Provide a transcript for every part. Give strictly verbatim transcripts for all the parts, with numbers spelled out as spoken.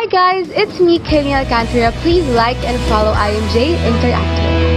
Hi guys, it's me, Kenny Alcantara. Please like and follow I M J Interactive.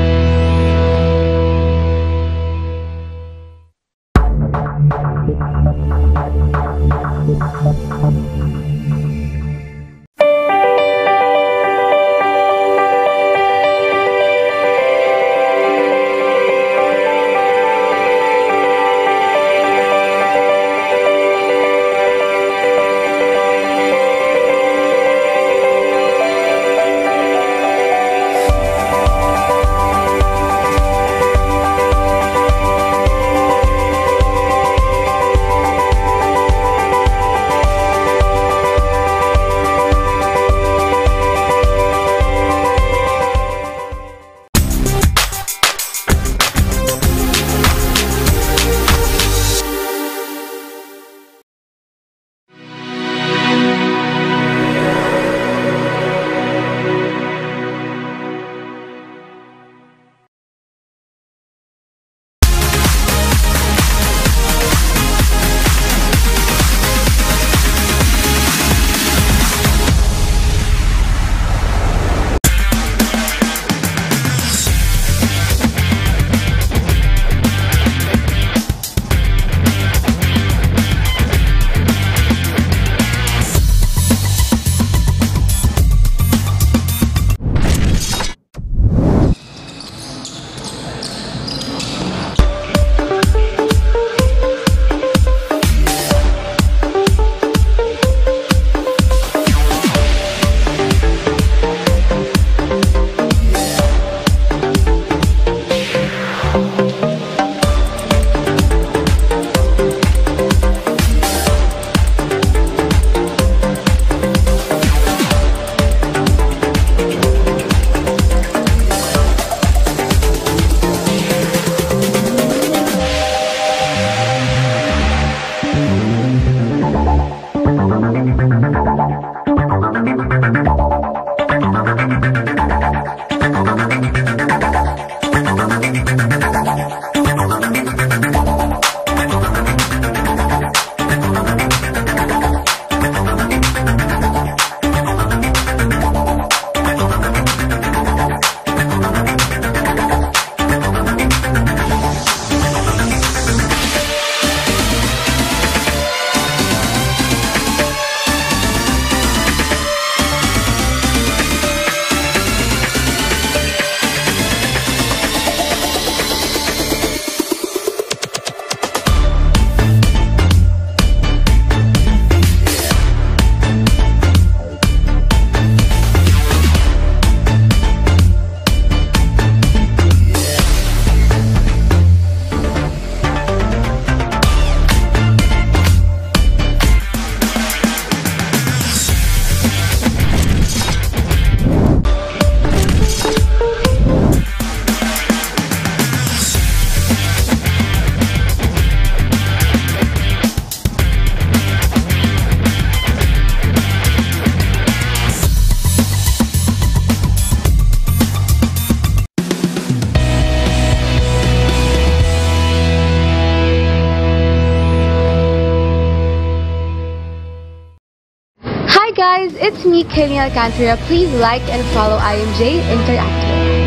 Hi guys, it's me, Kenny Alcantara. Please like and follow I M J Interactive.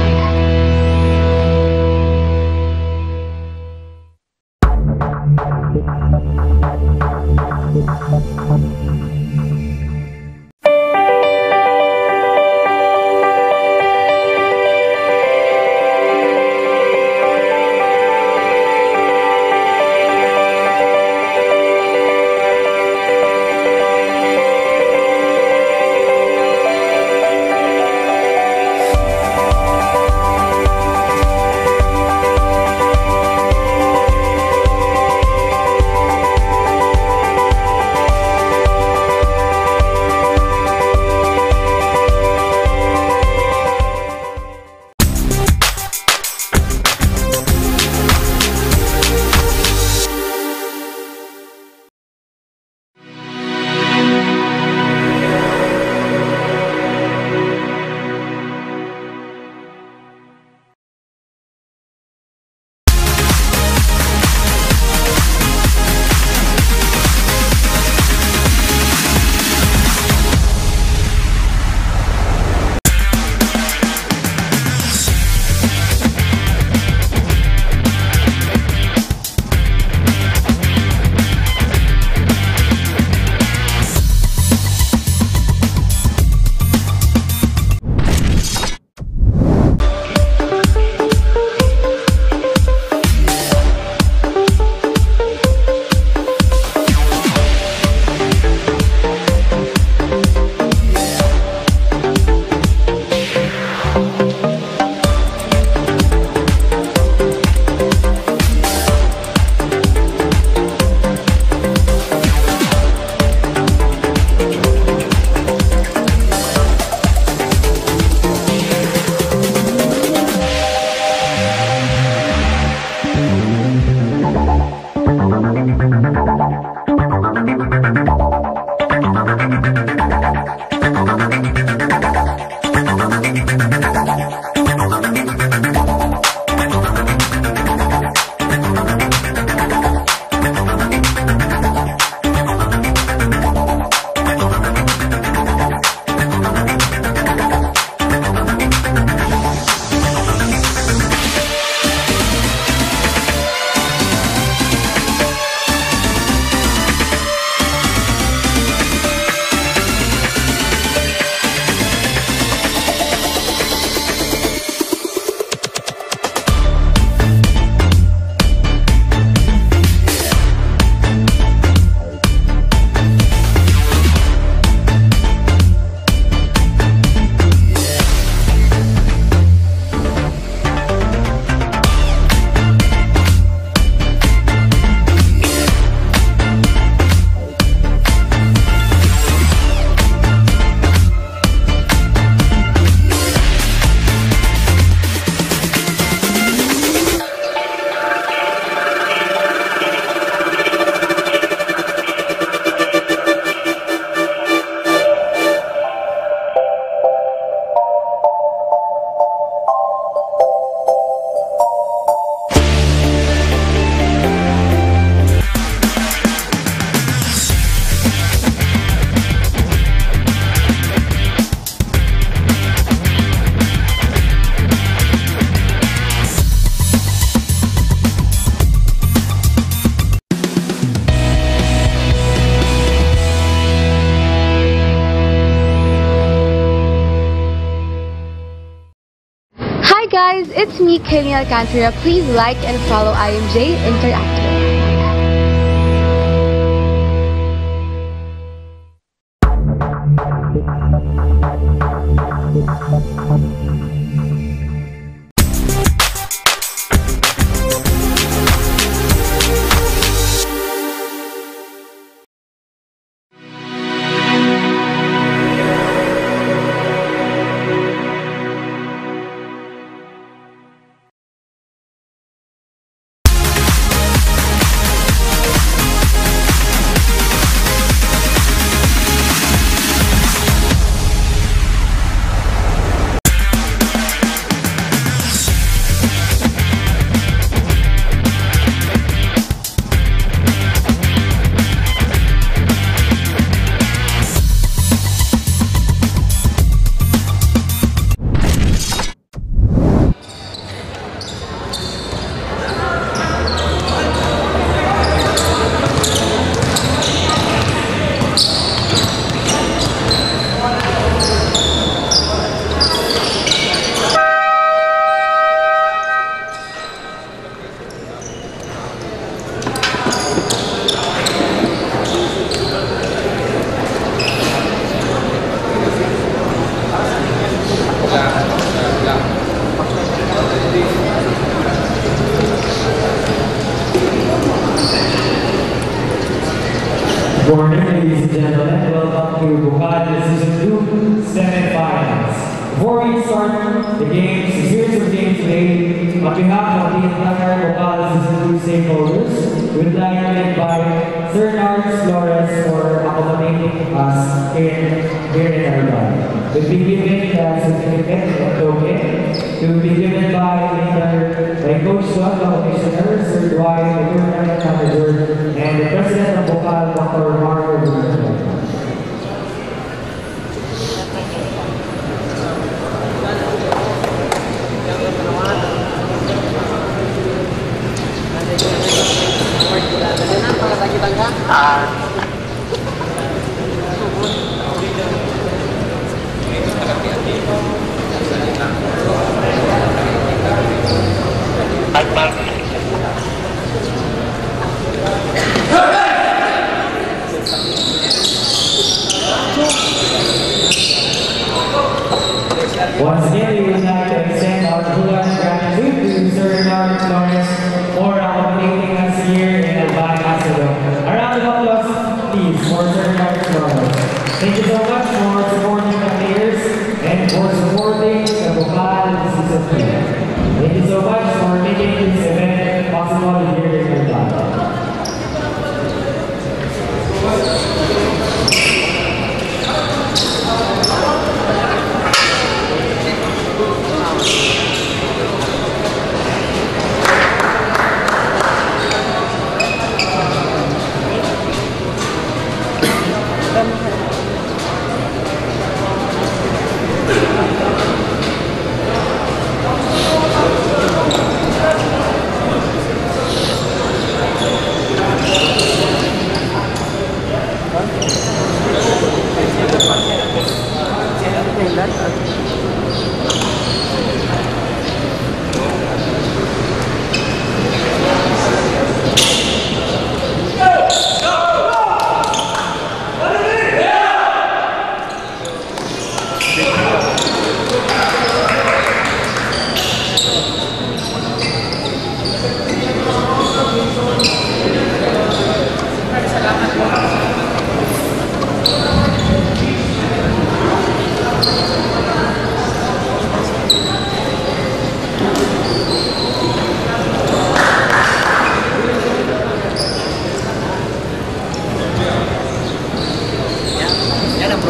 Hi guys, it's me, Kenny Alcantara. Please like and follow I M J Interactive. Good morning, ladies and gentlemen. Welcome to Bukal Season two Semi-Finals. Before we start the games, the series of games today, on behalf of the entire Bukal Season two stakeholders, we would like to invite Sir Nards Flores for accommodating us in, here in Aruba. We'll be giving the certificate of token to be given by either by Coach Don, the commissioner, Sir Dwight, the tournament manager, and the president of Bukal, Doctor Marco Bruno. Once again, we would like to extend our full gratitude to Sir Nards Flores for accommodating us here in Albay, Macedon. A round of applause, please, for Sir Nards Flores. Thank you so much for supporting the players and for supporting the Bukal Season three. Thank you so much for making this event possible here in Albay.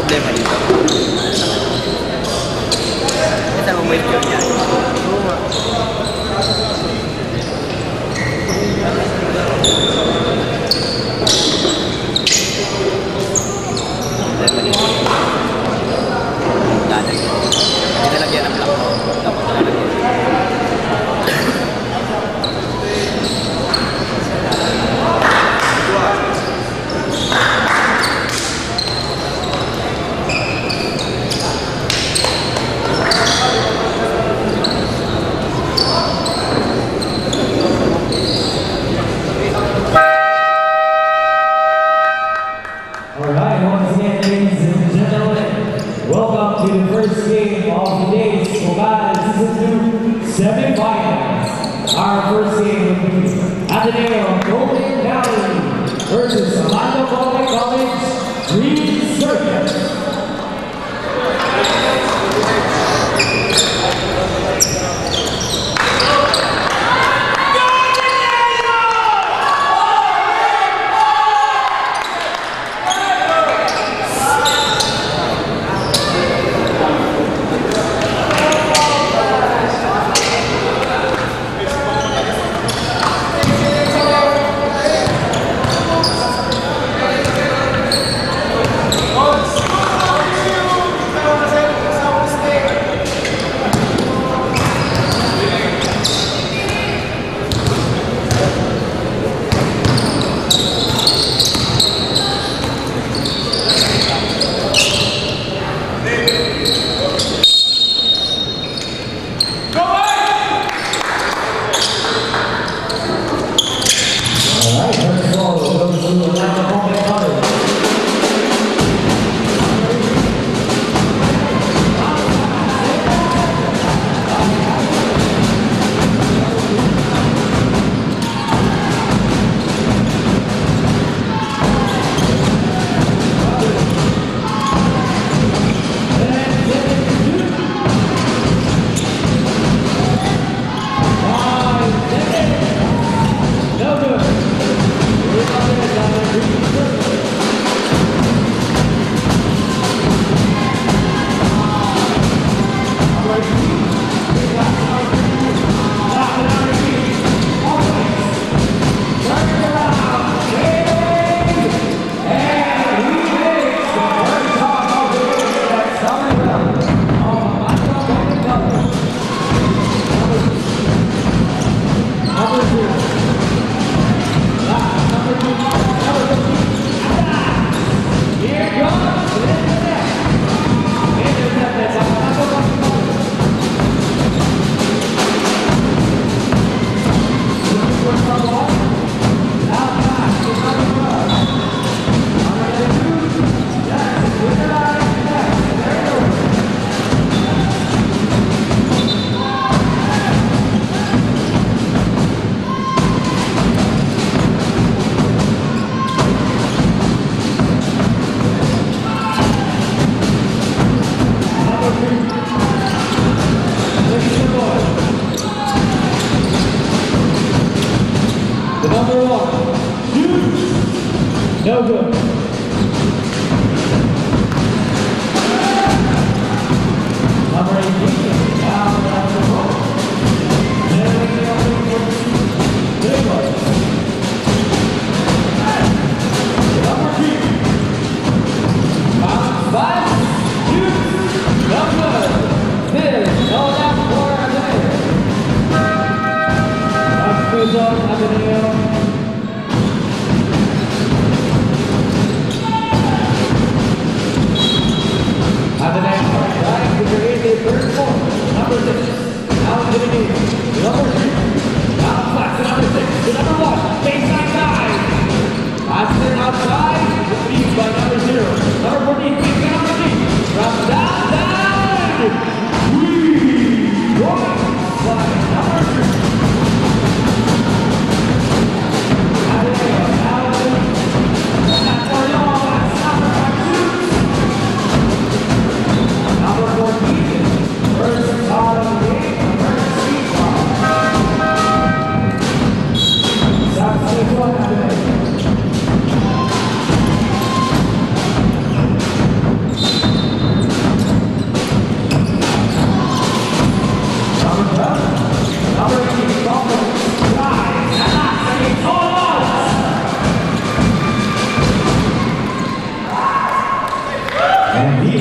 problema dito. Kasi mo waste yun yan. Problema dito. Lalagyan. Hindi nalagyan ng block. Dapat nalagyan. Alright, once again, ladies and gentlemen, welcome to the first game of the day's Bogad Season two semifinals. Our first game will be Ateneo Golden Valley versus Amando College College Green Circus. Thank you.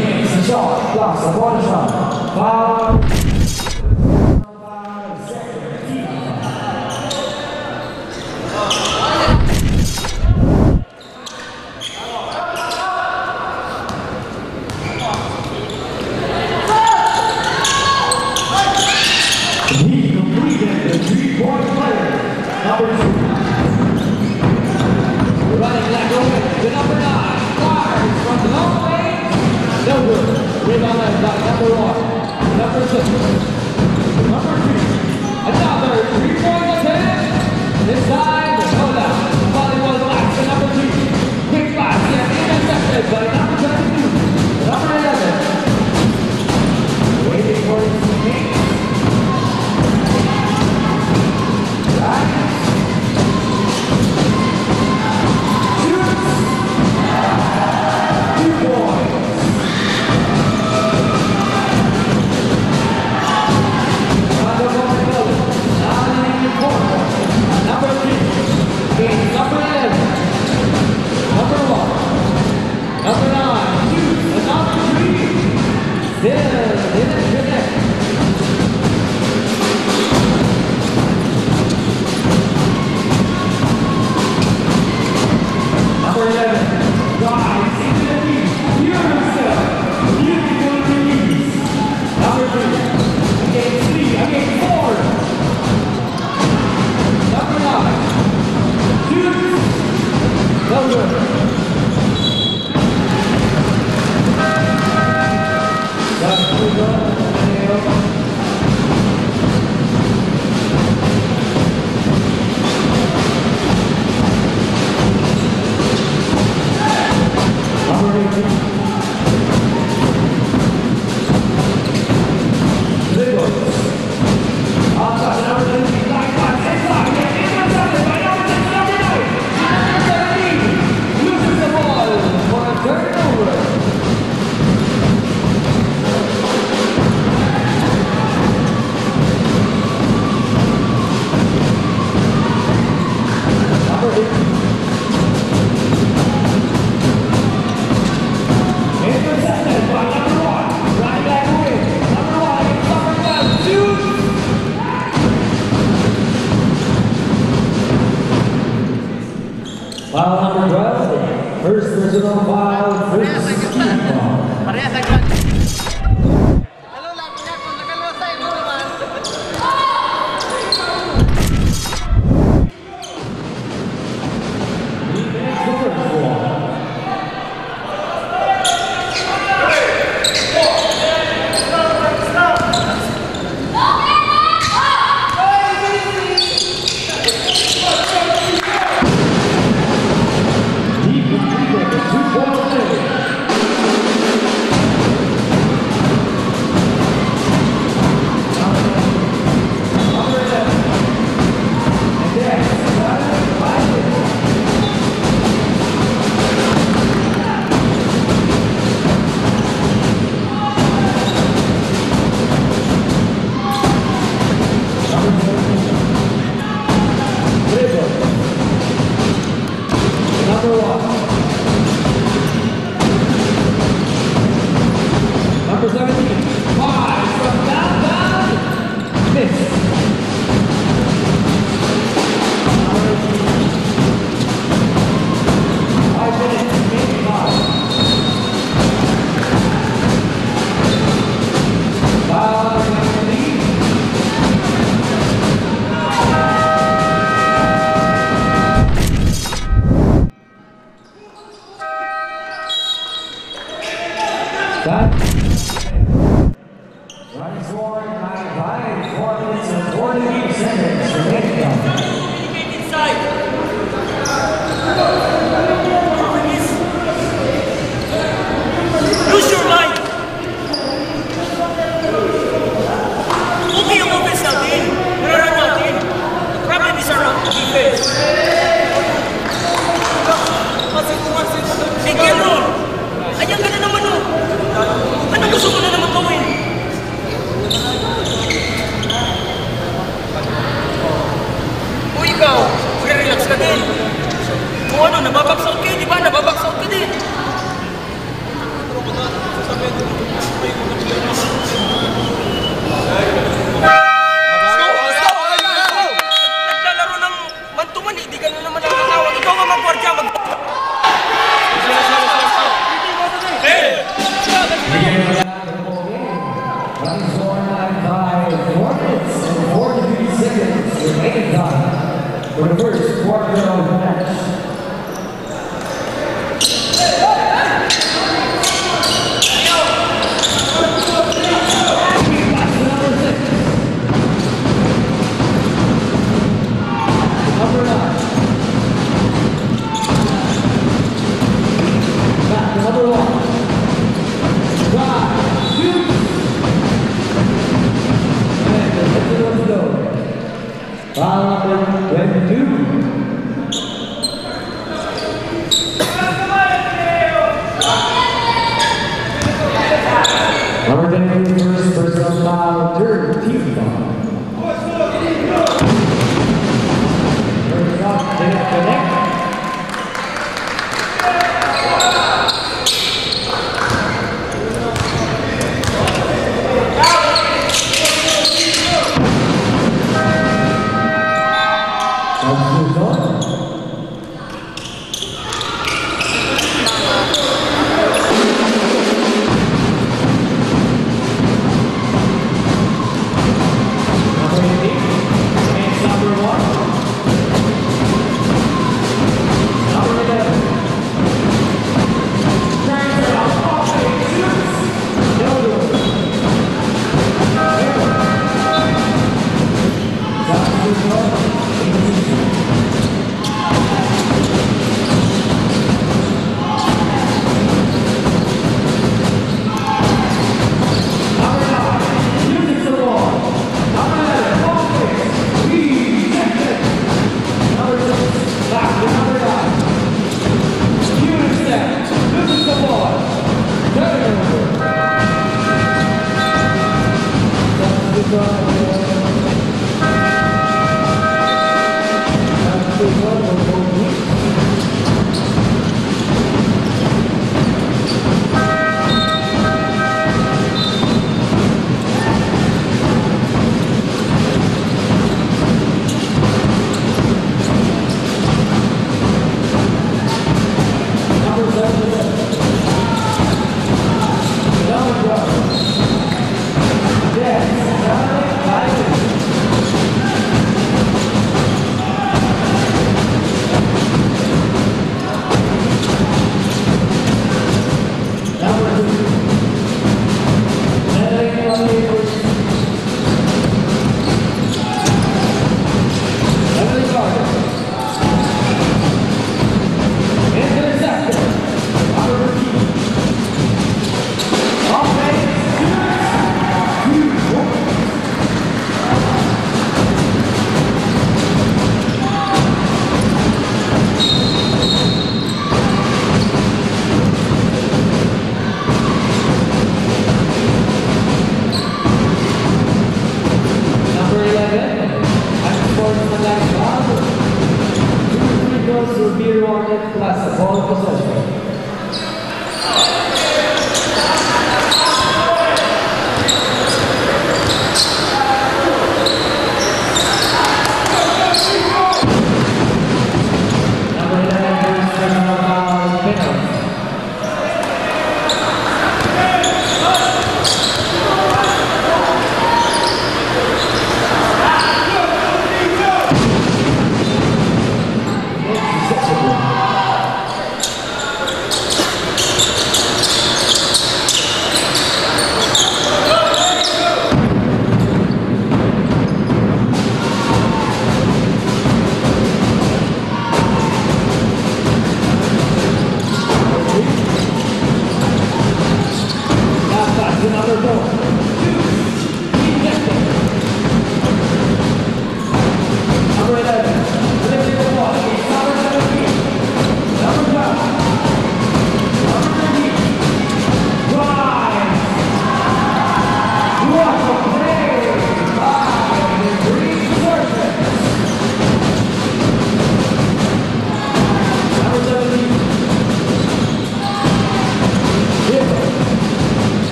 makes the shot, blocks the ball shot. Foul. He completed the three-point player, number two. Running back over to number nine. Fires from the long range. No good. Rebound led by number one. Number six. Number three. Another three-point attempt. This time, no doubt. Volleyball blocks to number three. Quick pass. Yes, intercepted by number twenty-two. Number eleven. Waiting for his teammate. Foul number twelve, first personal foul, first team foul. Parehas agad. Ano lang, kaya kung nakalusay mo naman. He makes the first one. That running score nine five, four minutes and forty-eight seconds remaining. Inside. Use your mind. Okay yung offense natin. Meron natin. The problem is our defense. Hey, Cameron! Ayan ka na naman, oh! Ano gusto mo na naman gawin? Foul number twenty-two. Number twenty-two, first personal foul, third team foul. First up, didn't connect. Yes,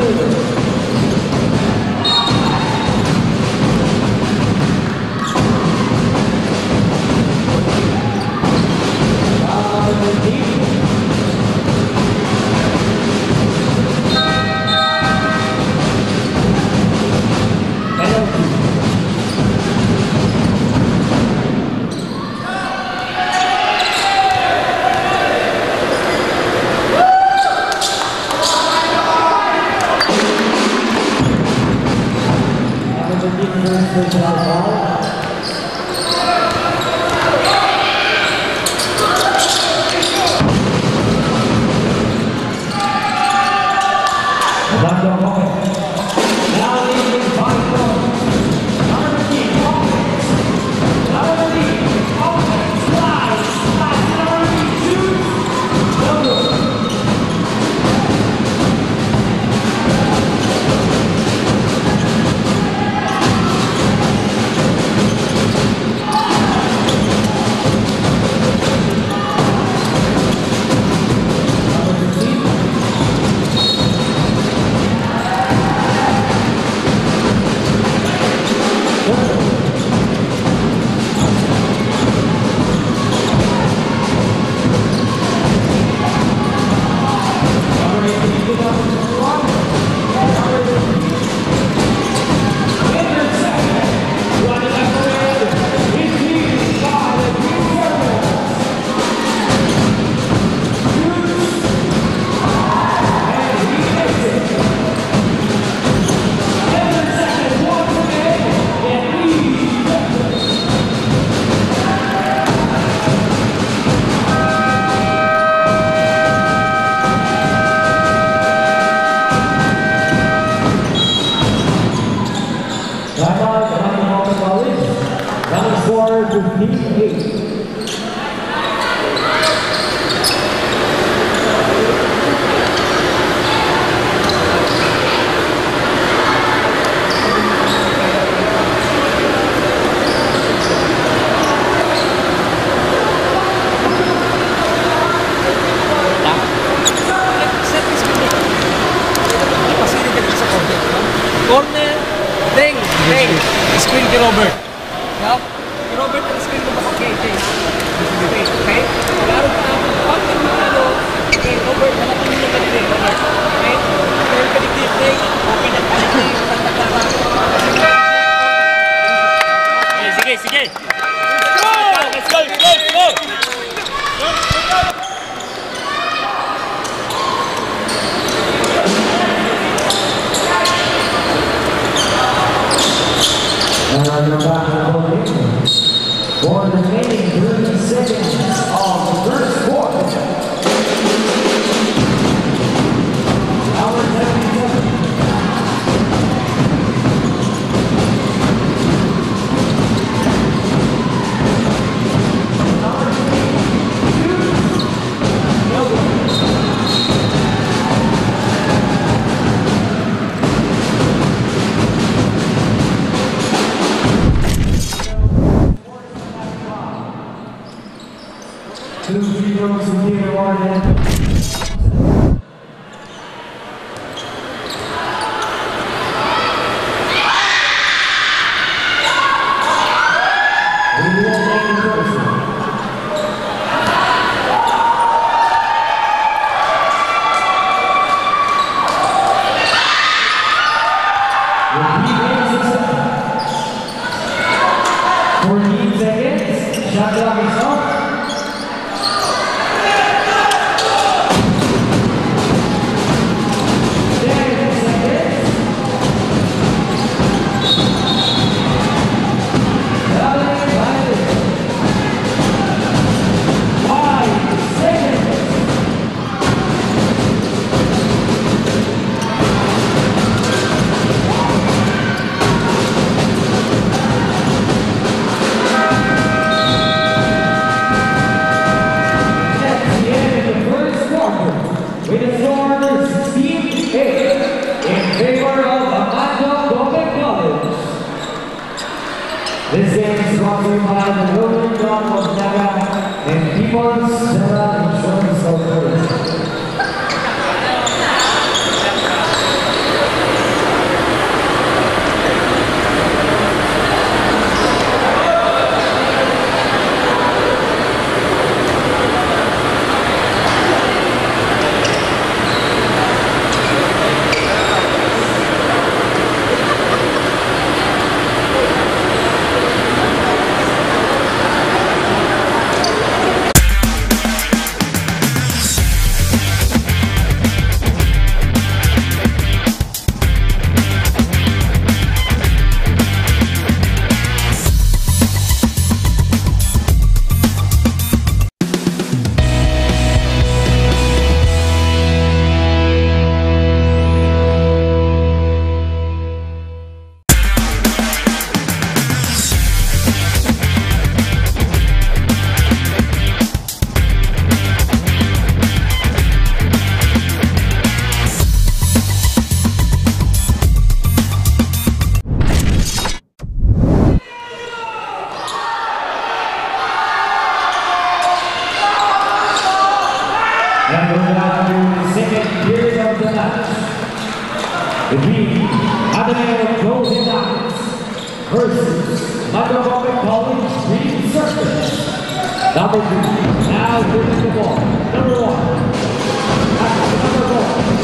Corner, ding, ding. Screen kay Robert. Yup. Kay Robert ang screen mo ba kay K J? Okay, okay? Laro ka ako. Pag nagmano, kay Robert, alam mo nila ka din, Robert. Okay? Pero ka din ding, okay na tayo ding, tanda-tanda. Sige, sige. Let's go! Let's go, let's go, let's go! And on your back of the ball, for the remaining thirty seconds of the first quarter. Number seventy-seven. Number two. Two free throws from Peter Warden. We will take the first one. Repeat exercise. fourteen seconds. Shot clock is off. With the score sixteen eight in favor of Amado Gomez College. This game is brought to you by the Golden Dawn of Naga and People's Stella Insurance Corporation. The team Ateneo Closing Lines versus Metropolitan College Green Circus. Number two, now winning the ball. Number one, that's number four.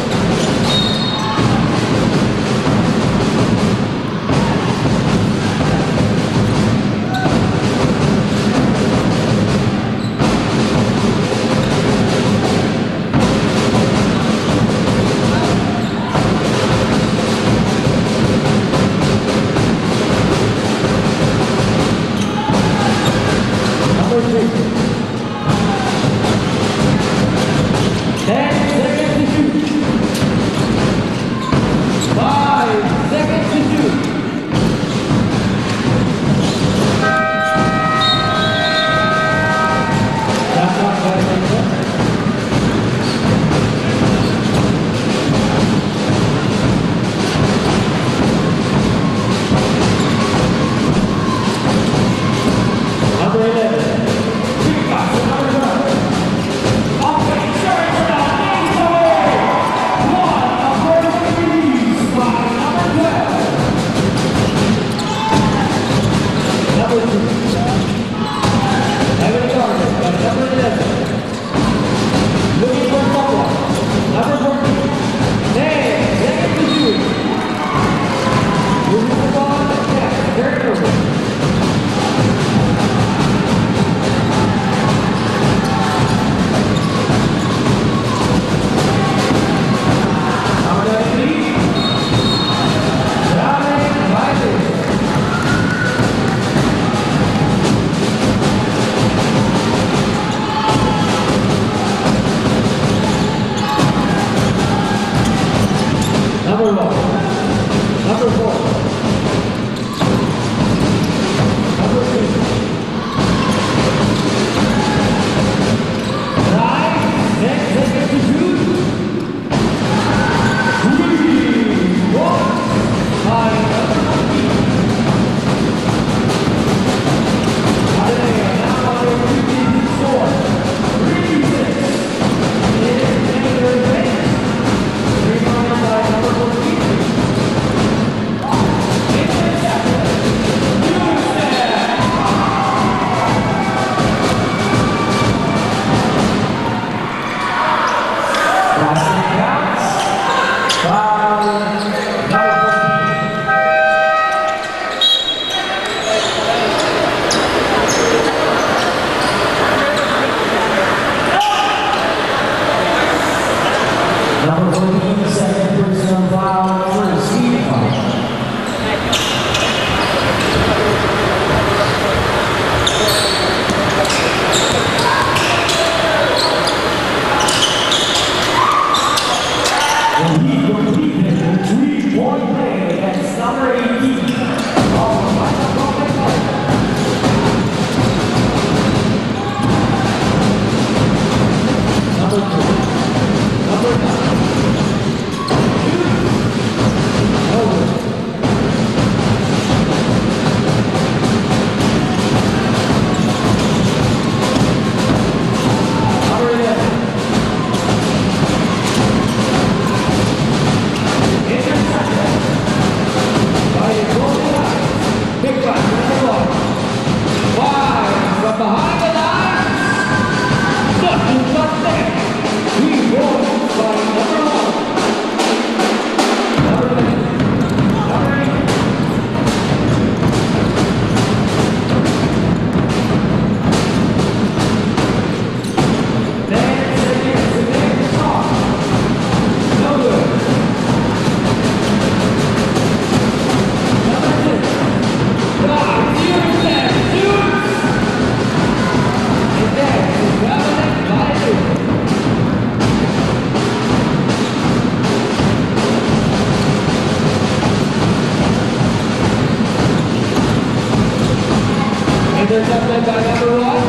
Intercepted by number one.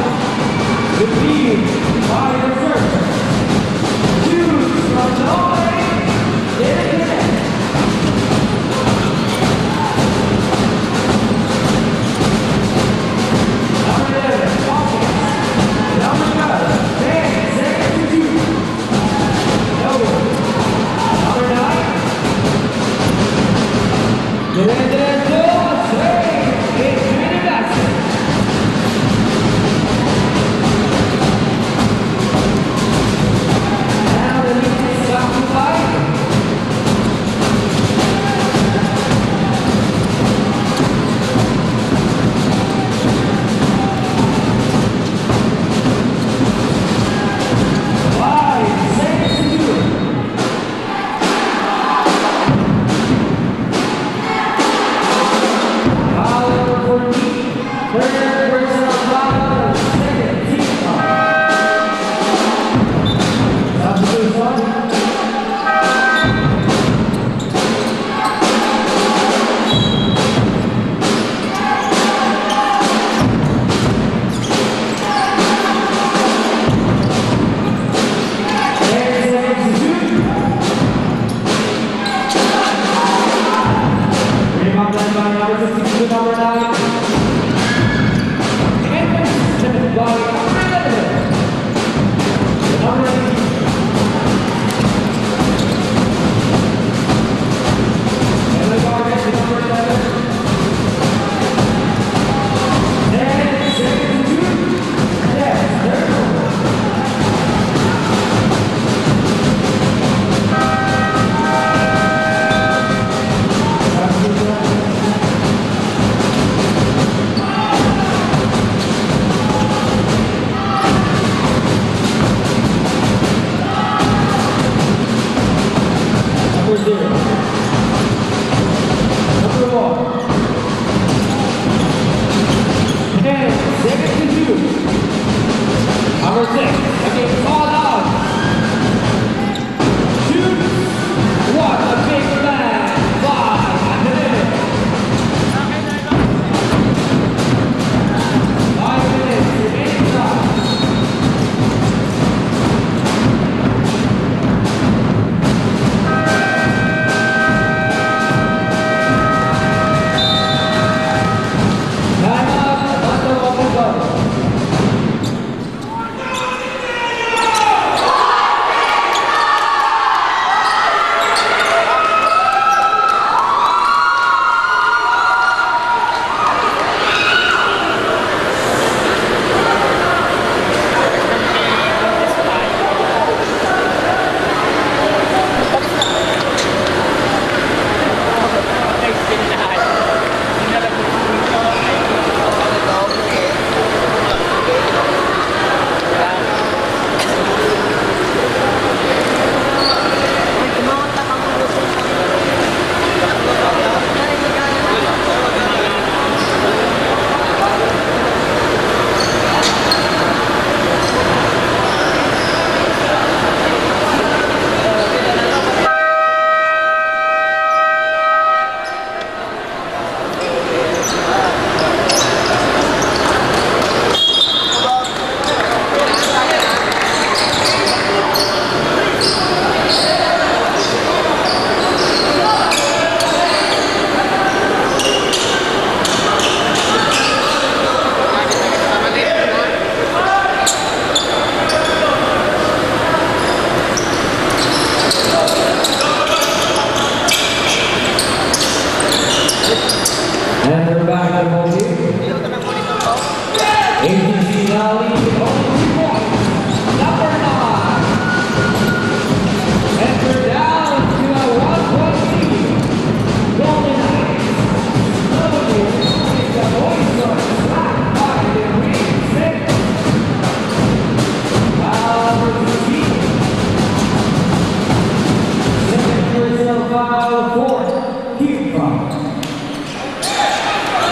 The team by the first. Choose from Norway. Get it. Number eleven, Hawkins. Number twelve, ten seconds to shoot. Number nine. File four, keep from.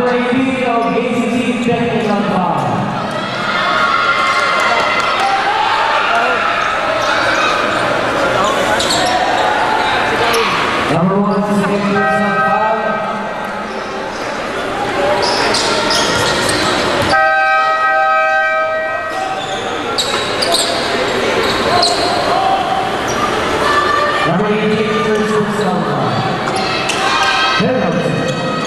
Number eighteen of A C T Technical Foul. Number one, second personal foul. Number eighteen, first personal foul. Penalty.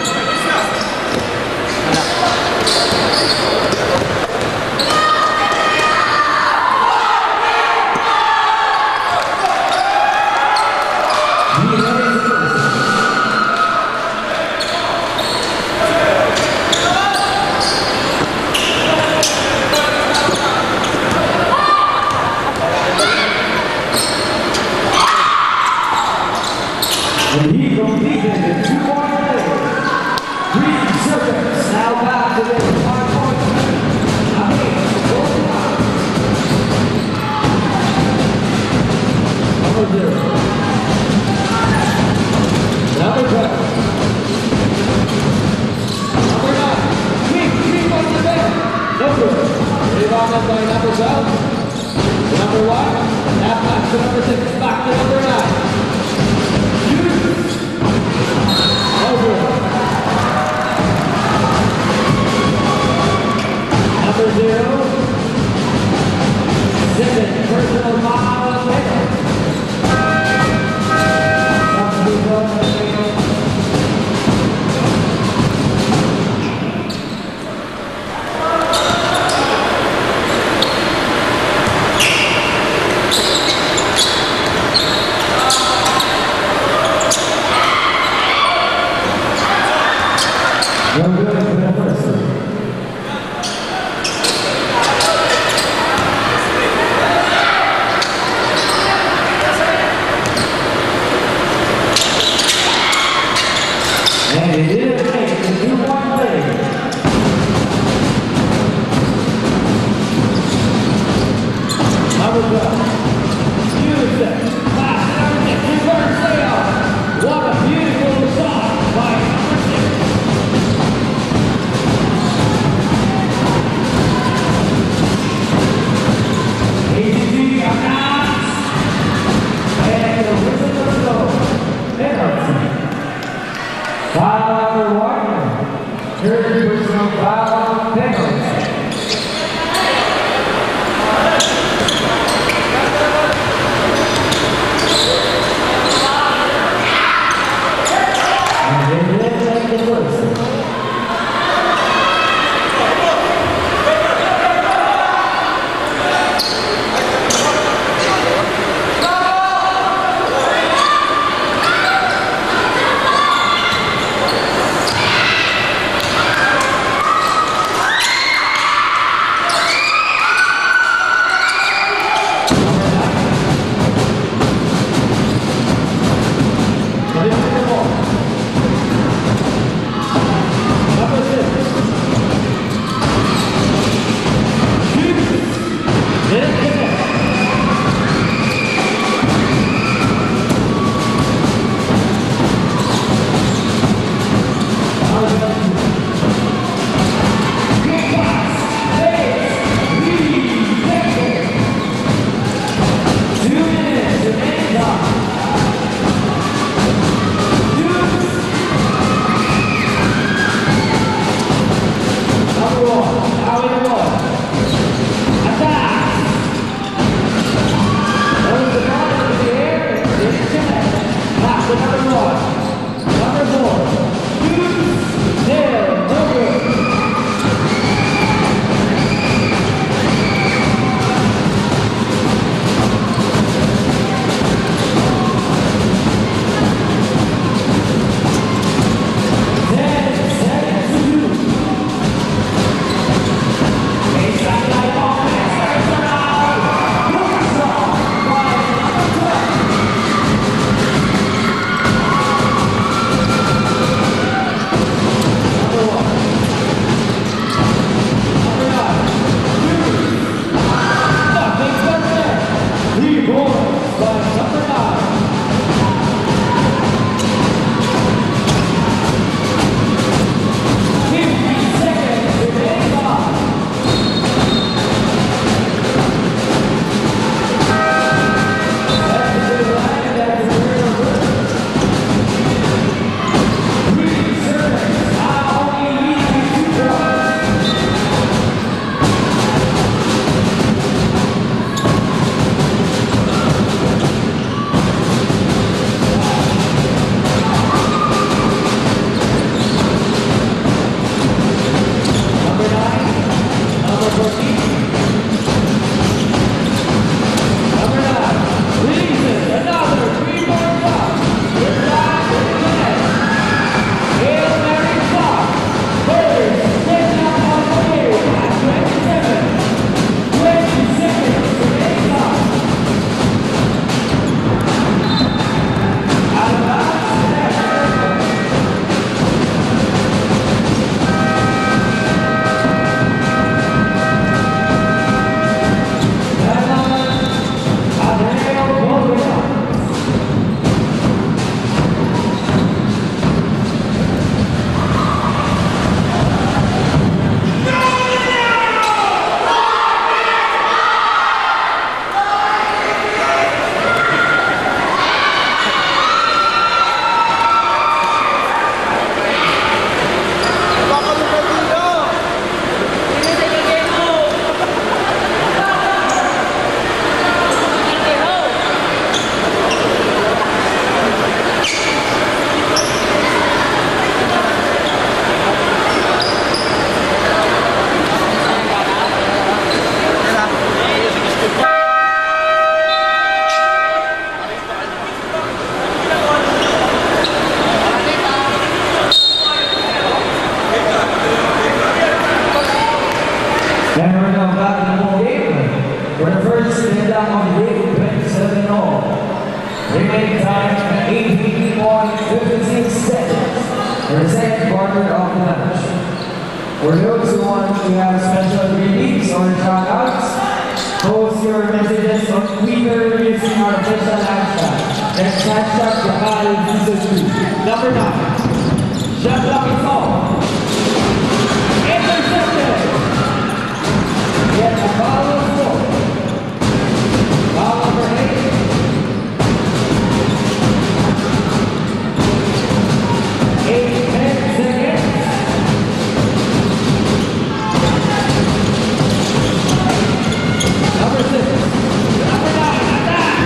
And he completed the two-point play. Green Serpents now back to their five-point lead. Again, goal line. Number zero. Number twelve. Number nine. Quick, quick on the bench. No good. Rebounded by number twelve. Number one. That back to number six. Back to number nine. Number zero, second personal foul on Taylor. No good for the first. And it didn't make the two-point play. Number twelve. Houston. Last number six. Reverse layoff. What a beautiful shot by number six. A C T announced. And the whistle will go. Penalty. Foul number one, third personal foul, penalty. And they did like the first. And we're now back in the ball game. For the first headlock of the day, twenty-seven all. Remaining time, eighteen point five six seconds for the second quarter of the match. For those who want to have special greetings or shoutouts, post your messages on Twitter using our official hashtag. That's hashtag Bukal Season two. Number nine, shot block is off. Intercepted. Get the foul on four. Foul number eight. Eight, ten seconds. Number six. Number nine. Attack.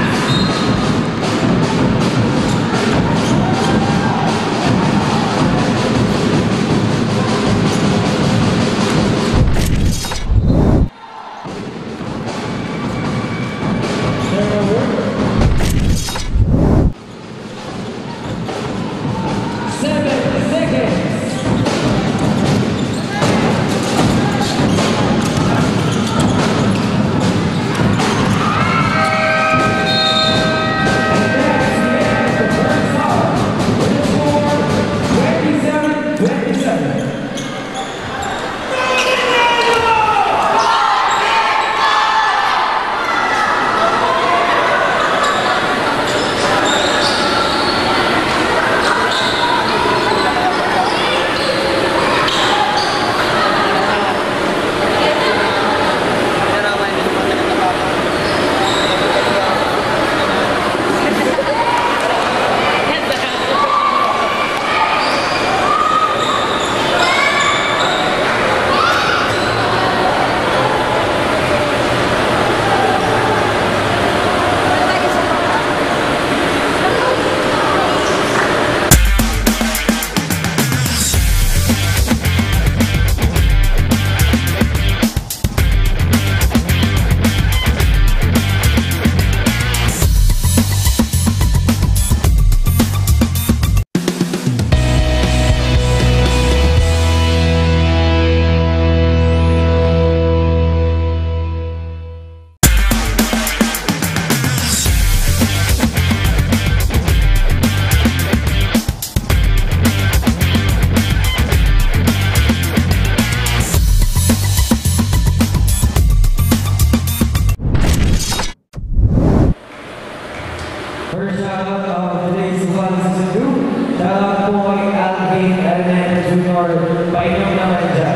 First shoutout of today's Bukal Season two. Shoutout po kay Alvin Almeida Junior Painom naman dyan.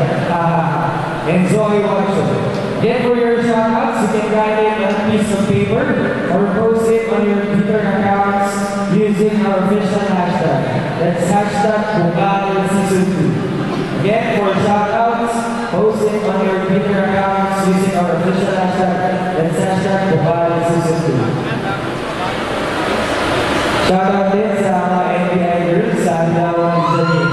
Uh, enjoy watching. Again, for your shoutouts, you can write it on a piece of paper or post it on your Twitter accounts using our official hashtag. That's hashtag Bukal Season two. Again, for shoutouts, post it on your Twitter accounts using our official hashtag. That's hashtag Bukal Season two. Shoutout din sa mga N B I girls sa Adlaw ng Janin.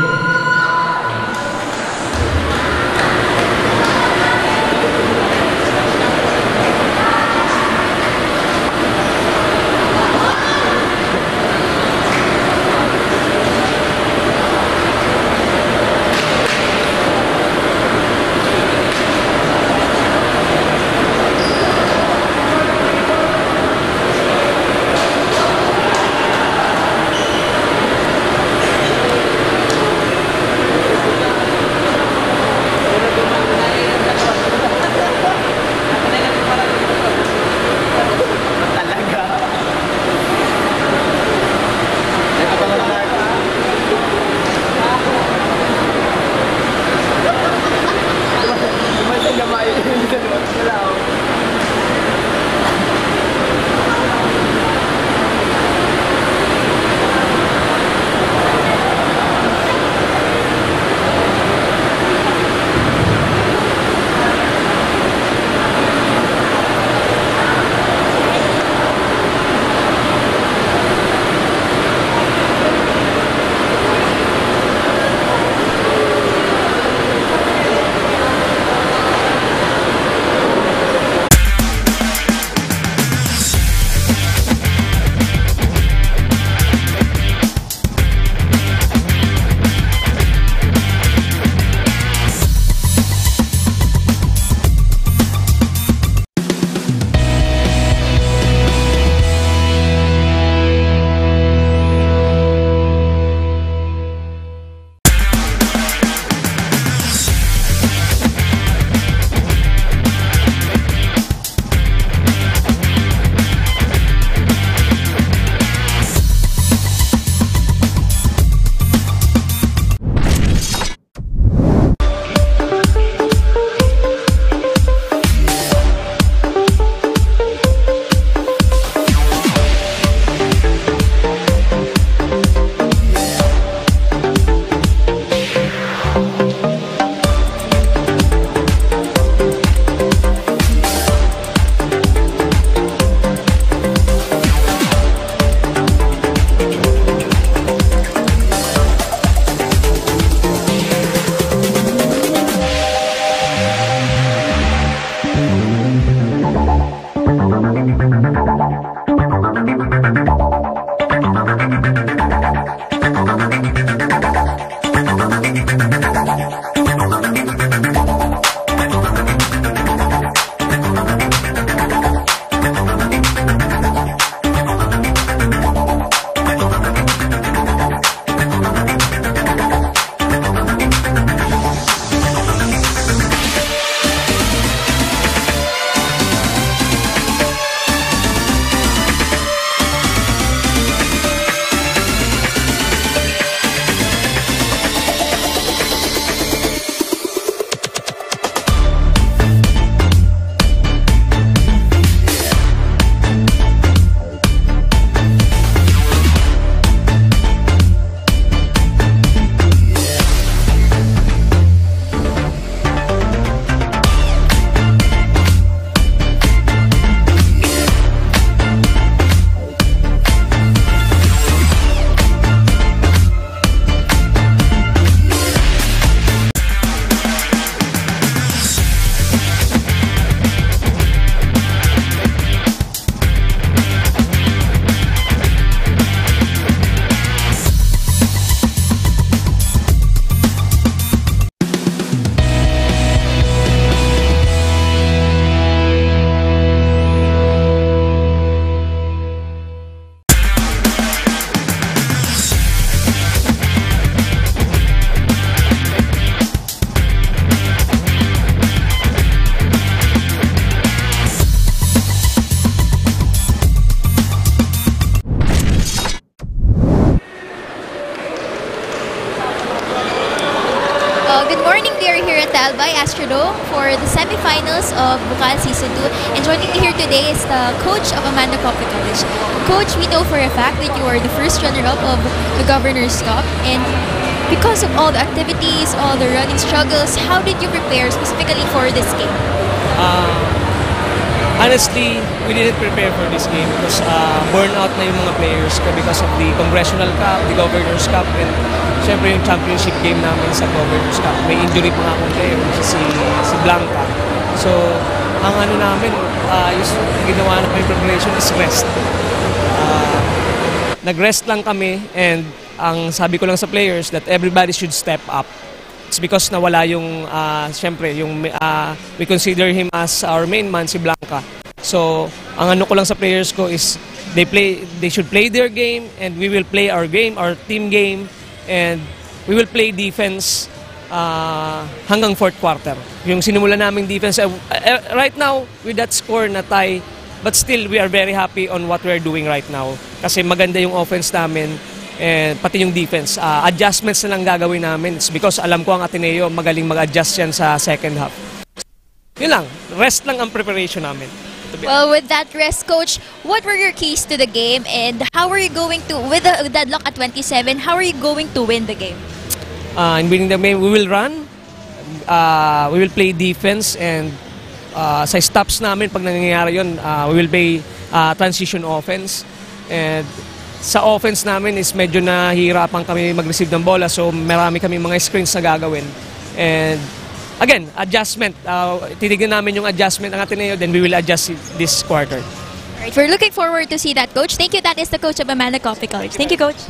Marietta Albay Astrodome for the semifinals of Bukal Season two. And joining me here today is the coach of Amanda Copley College. Coach, we know for a fact that you are the first runner-up of the Governor's Cup. And because of all the activities, all the running struggles, how did you prepare specifically for this game? Uh, honestly, we didn't prepare for this game because uh, burn out na yung mga players because of the Congressional Cup, the Governor's Cup, and syempre yung championship game namin sa Governor's Cup. May injury pa nga akong player, si, si Blanca. So, ang ano namin, uh, yung ginawa namin preparation is rest. Uh, Nag-rest lang kami, and ang sabi ko lang sa players that everybody should step up. It's because nawala yung, uh, syempre, yung, uh, we consider him as our main man, si Blanca. So, ang ano ko lang sa players ko is they play, they should play their game, and we will play our game, our team game, and we will play defense uh, hanggang fourth quarter. Yung sinimula naming defense, uh, uh, right now, with that score na tie, but still, we are very happy on what we are doing right now. Kasi maganda yung offense namin, and pati yung defense. Uh, adjustments na lang gagawin namin. It's because alam ko ang Ateneo, magaling mag-adjust yan sa second half. Yun lang, rest lang ang preparation namin. Well, with that rest, Coach, what were your keys to the game, and how are you going to, with the deadlock at twenty-seven, how are you going to win the game? Uh, in winning the game, we will run, uh, we will play defense, and uh, sa stops namin, pag nangyayari yun, uh, we will play uh, transition offense. And sa offense namin is medyo nahihirapan kami mag-receive ng bola, so marami kami mga screens na gagawin. And again, adjustment. Uh, titignan namin yung adjustment ng Ateneo, then we will adjust this quarter. Alright, we're looking forward to see that, Coach. Thank you. That is the coach of Amanda Copley College. Thank you, Coach.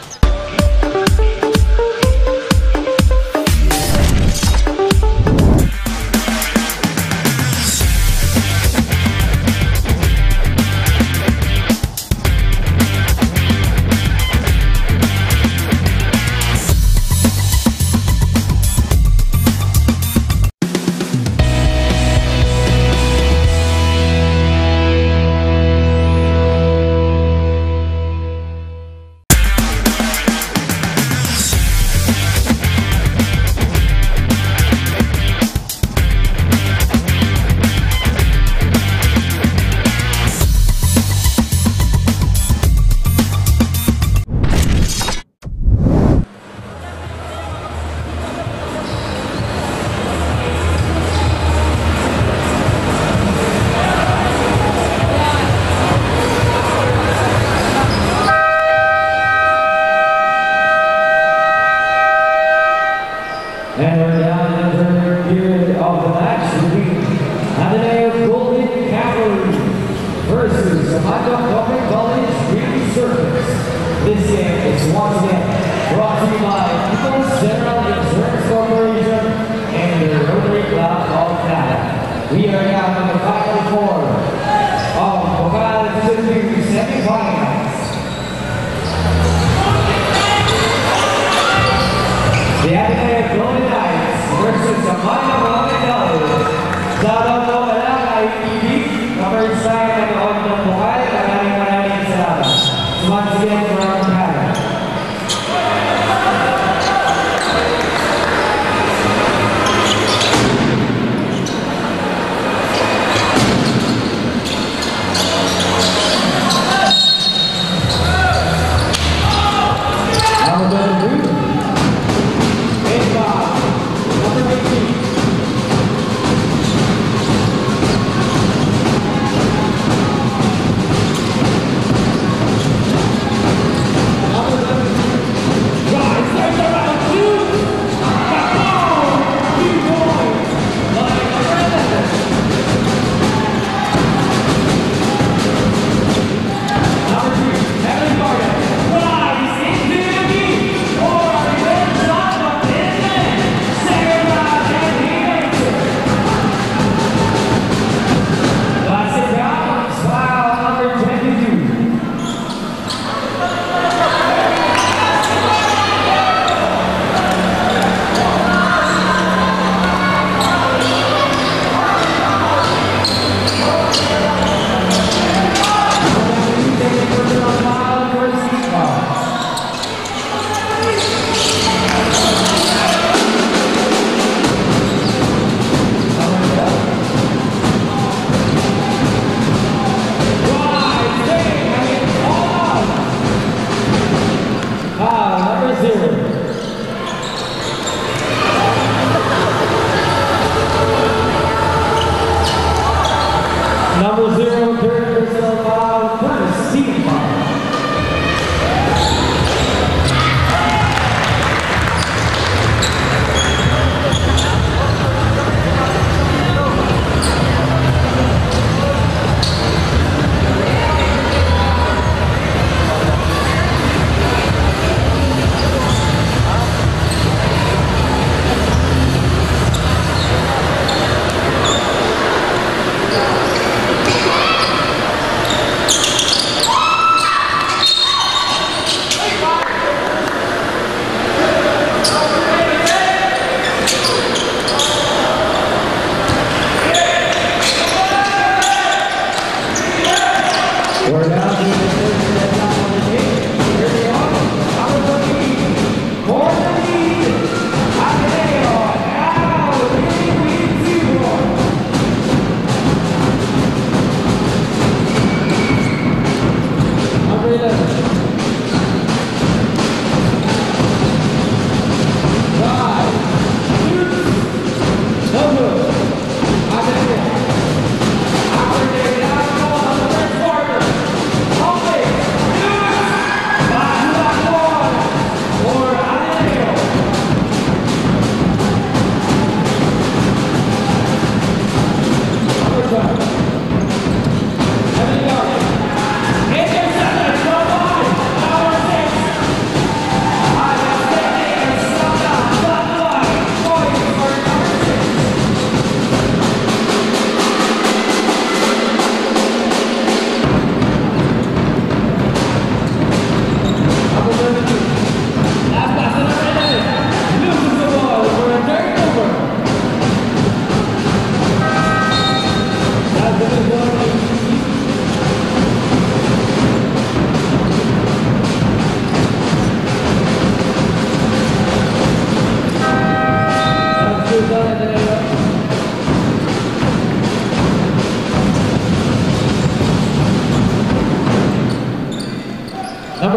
And we're down in the third period of the match between Ateneo Golden Cavalry versus Amanda Copley College Green Circus. This game is once again brought to you by People's General Insurance Corporation and the Rotary Club of Canada. We are now in the final four of Bukal Season two semifinals. The Ateneo Golden Knights versus Amanda Copley College. Shoutout po pala kay T V, coverage side ng Old ng Bukal. Maraming maraming salamat. Once again, for our parents.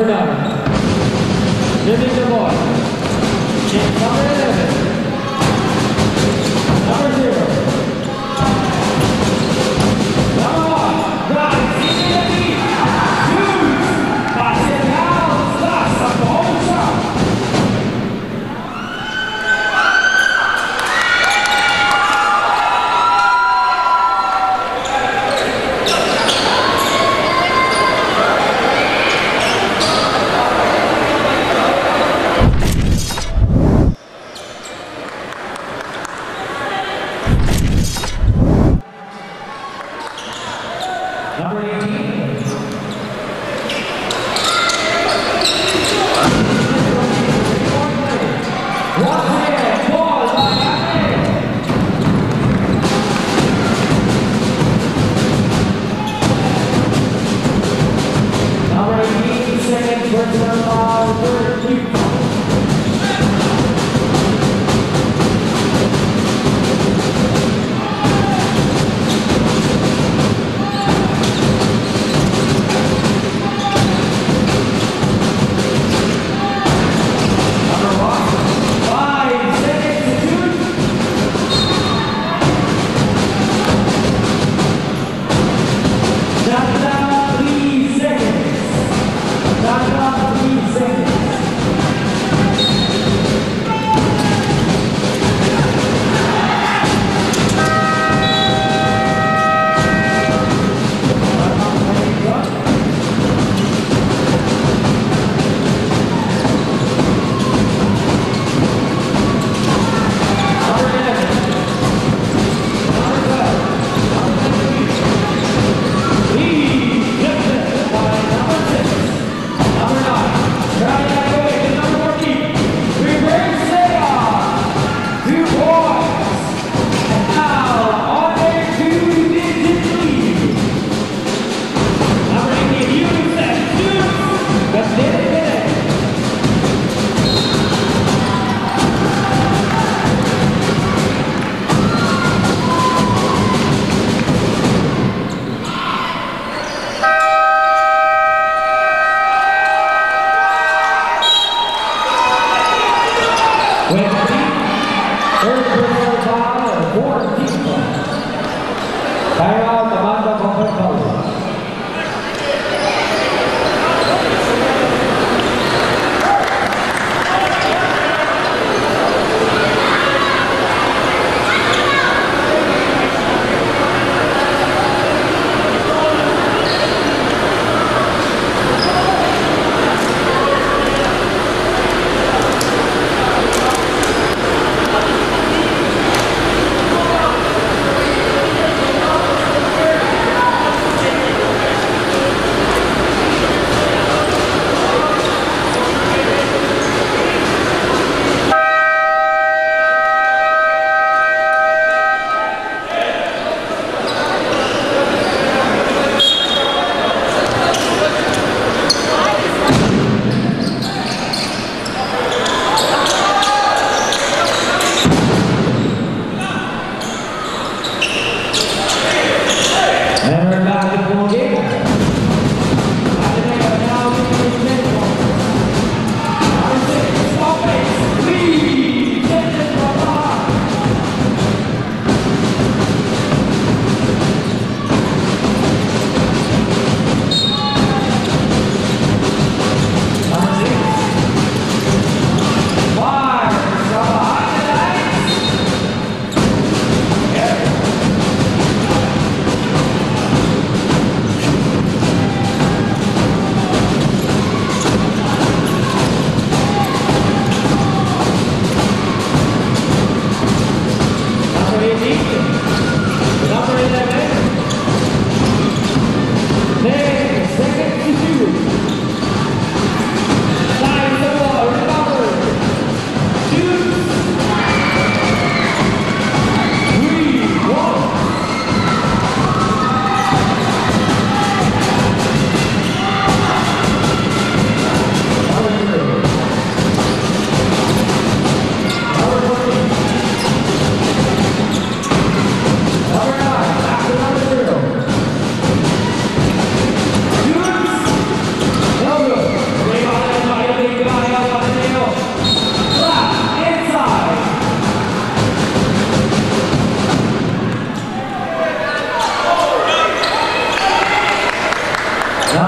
Number nine. Living the ball. Number eleven. Number zero. Number one. Guys, in the lead. Shoot. Pass it down. Last of the whole shot. Number eighteen. One hand, ball, number eighteen, second, personal foul, third, keep.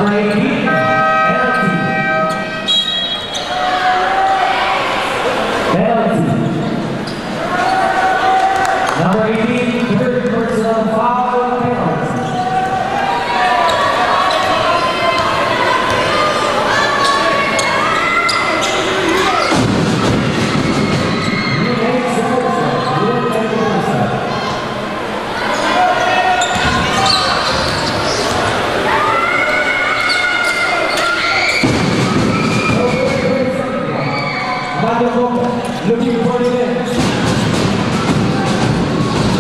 Number eighteen, penalty. Penalty. Number eighteen, third personal foul, penalty. Looking for the bench.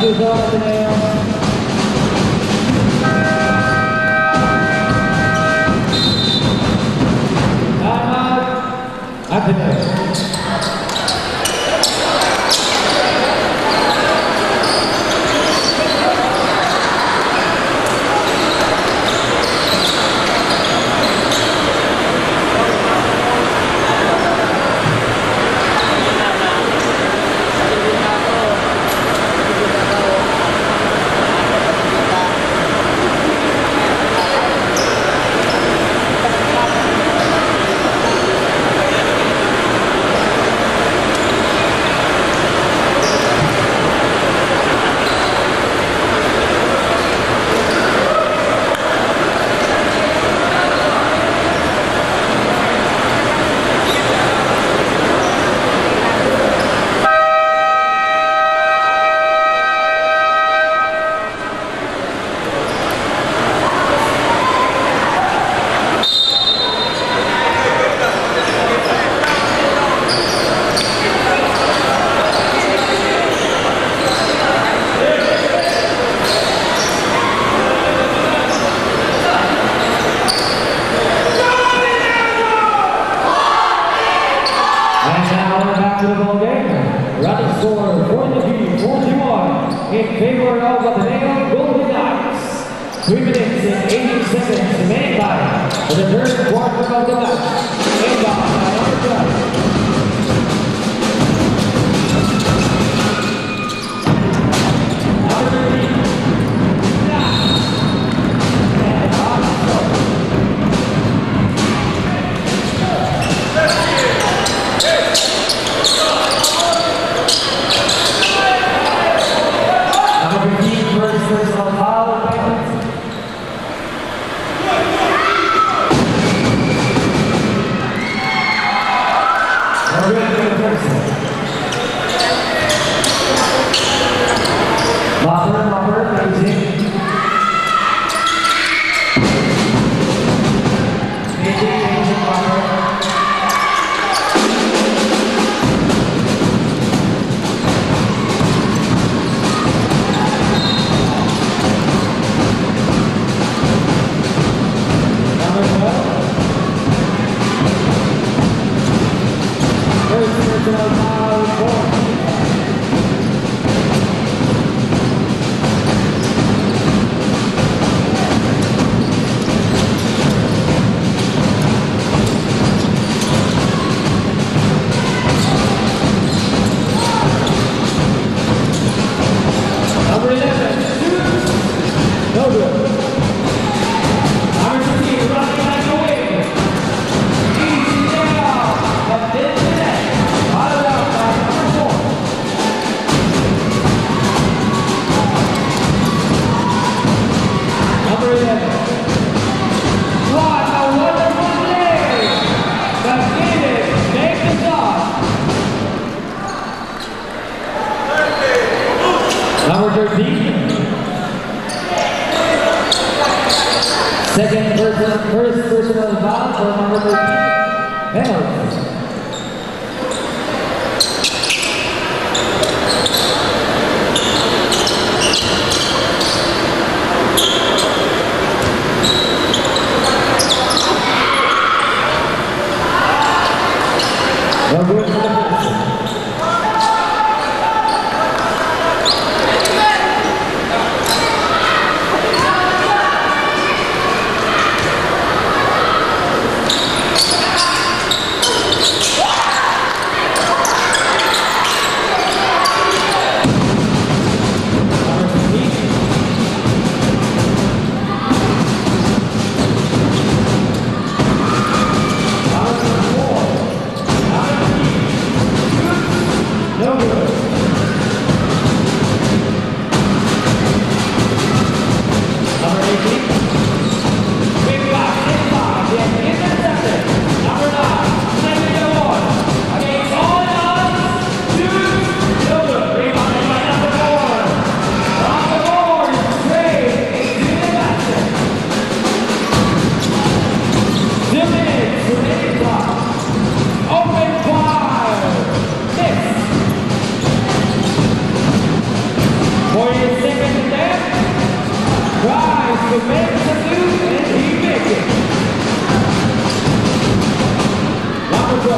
Luzon Ateneo. Ateneo. In favor of Ateneo Golden Knights. Three minutes and eighty seconds remaining time for the third quarter of the match. Inbound by number twelve. Number thirteen. And on Number fifteen, first personal foul by Benson. Mopper, Mopper, Beijing. Beijing, Beijing, Mopper. Number thirteen. Second person, first personal foul for number thirteen. Penalty. No good for the person.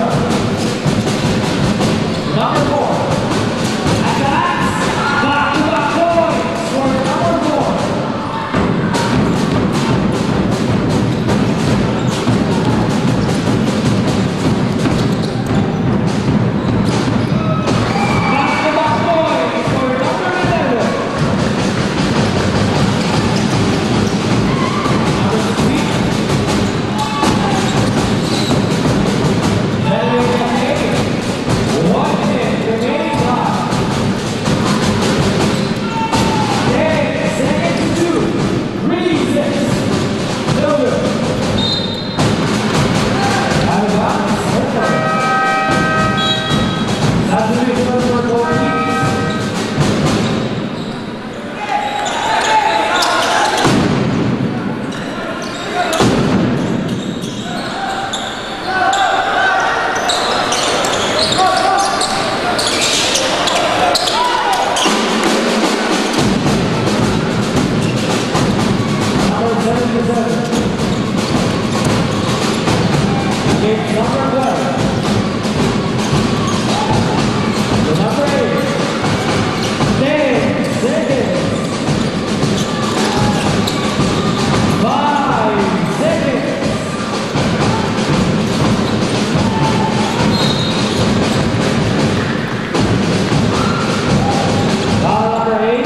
Number four. Attack. Back to back points for number four. Back to back points for number eleven. Number three. One minute remaining time. Ten seconds to two. Three, six. No good. Out of bounds. Okay. That's the big number for four keys. Number seventy-seven. Game number twelve. The number eight. Ten seconds. Five seconds. Foul number eight.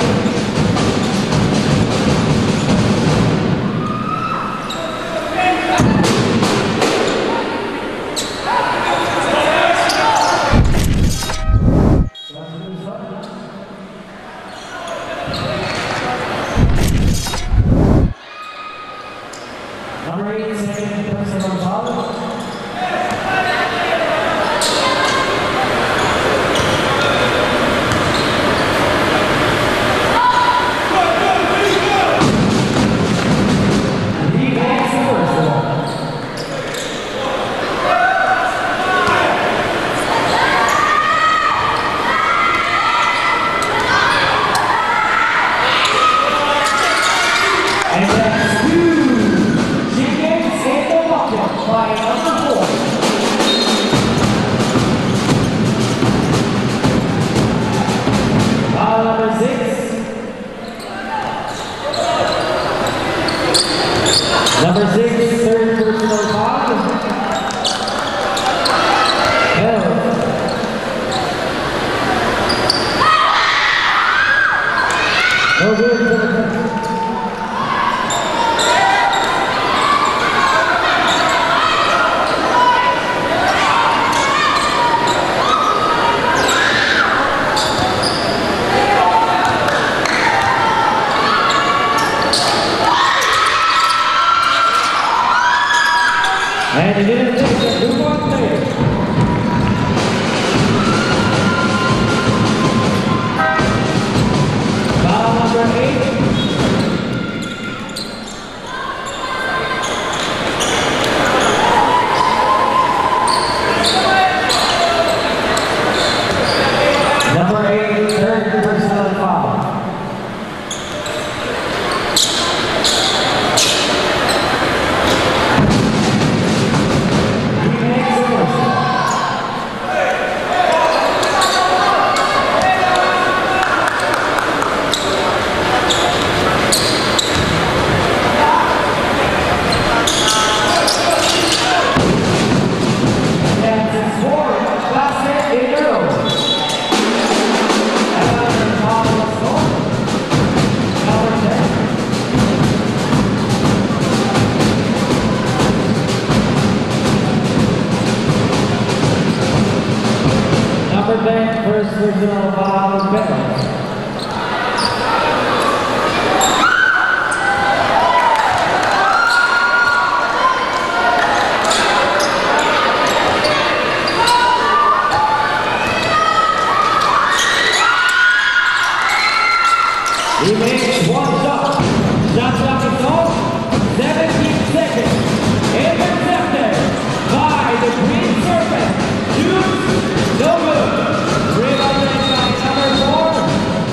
Number eight, second personal foul. He makes the first one. And that's two. She gets in the bucket by number four. Foul number six. Number six, third personal foul. Held. No good for the and he didn't take it. Two more players. Foul number eight. Number eight, third personal foul. He makes the first one. And it's four, basket in a row. And Thomas Gold, number ten. Number ten, first personal foul, Bell. He makes one shot. Shot clock is off. seventeen seconds. Intercepted by the Green Serpent. Shoot. No good. Rebound by number four.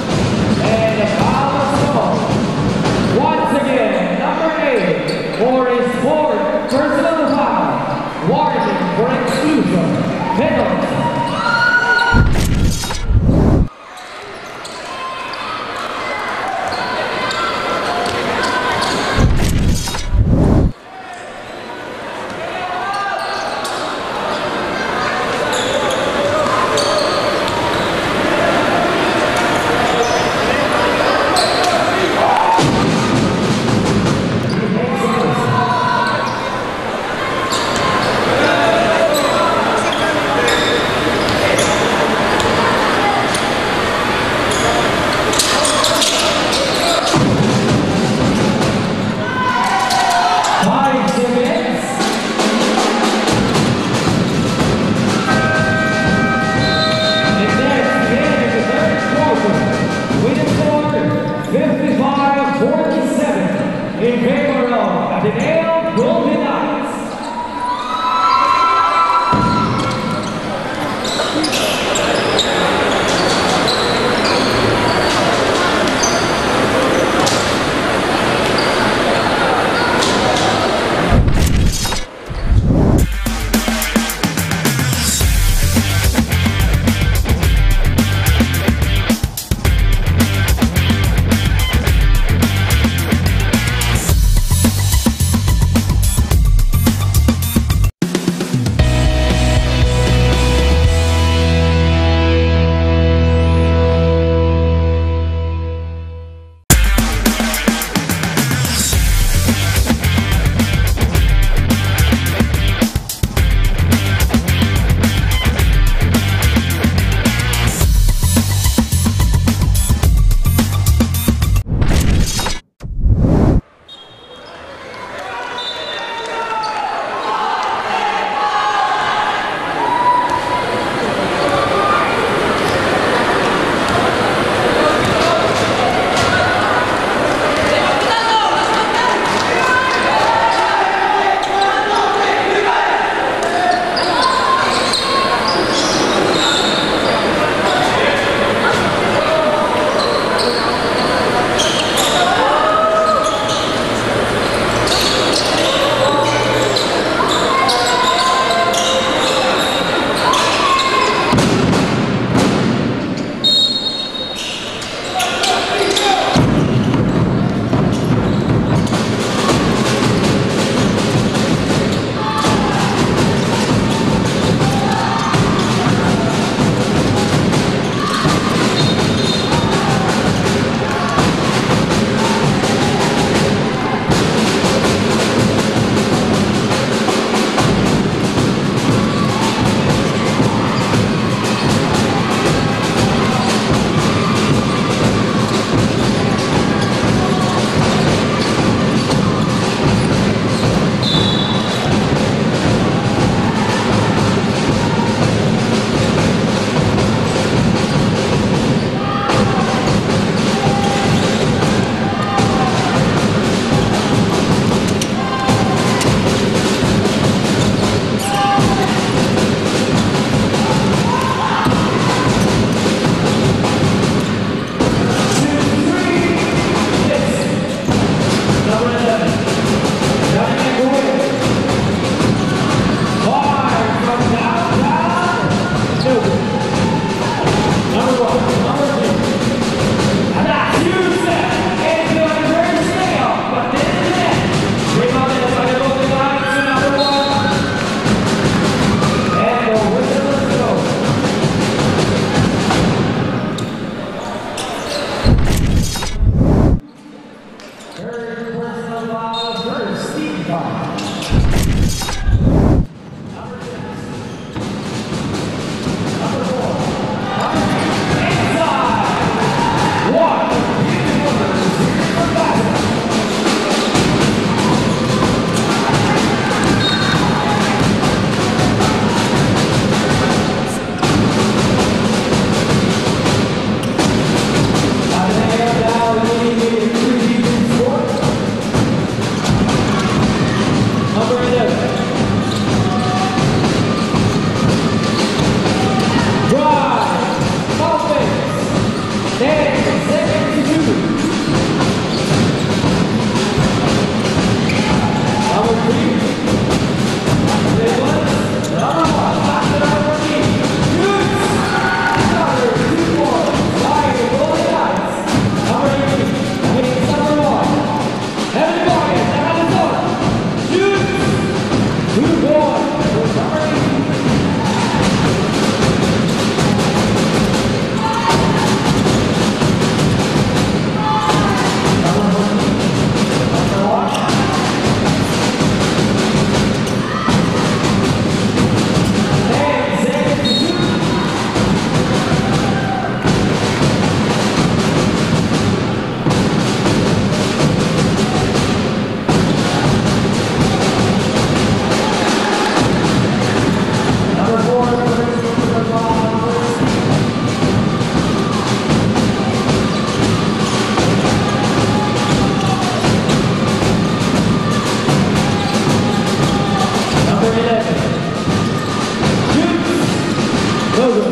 No good.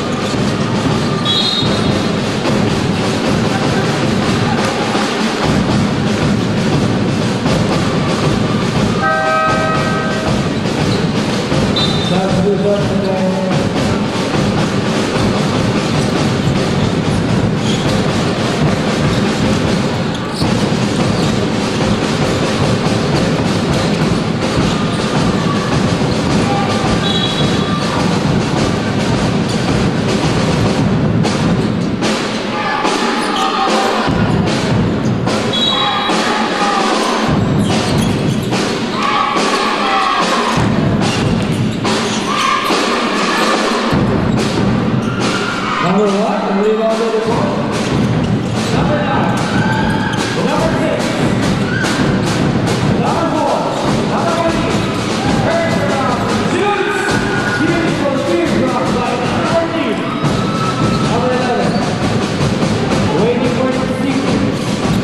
That's good, that's good. Number one, we leave all the ball. Number nine, number six, number four, number eight, turns around, shoots, beautiful teardrop by number fourteen, number eleven, waiting for the sequence.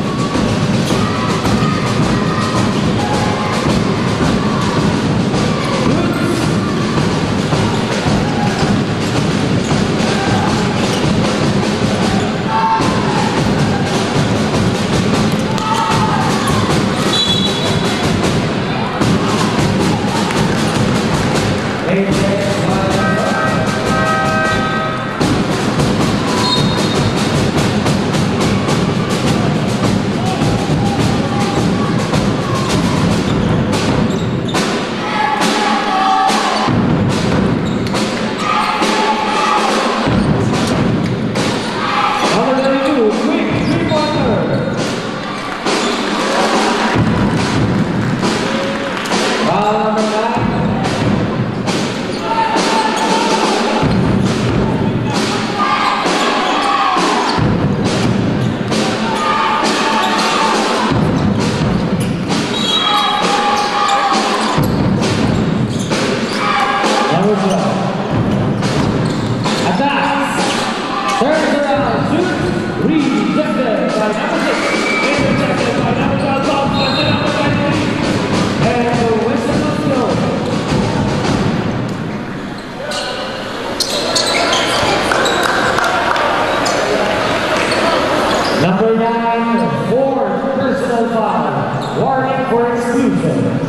Number nine, fourth personal foul. Warning for exclusion.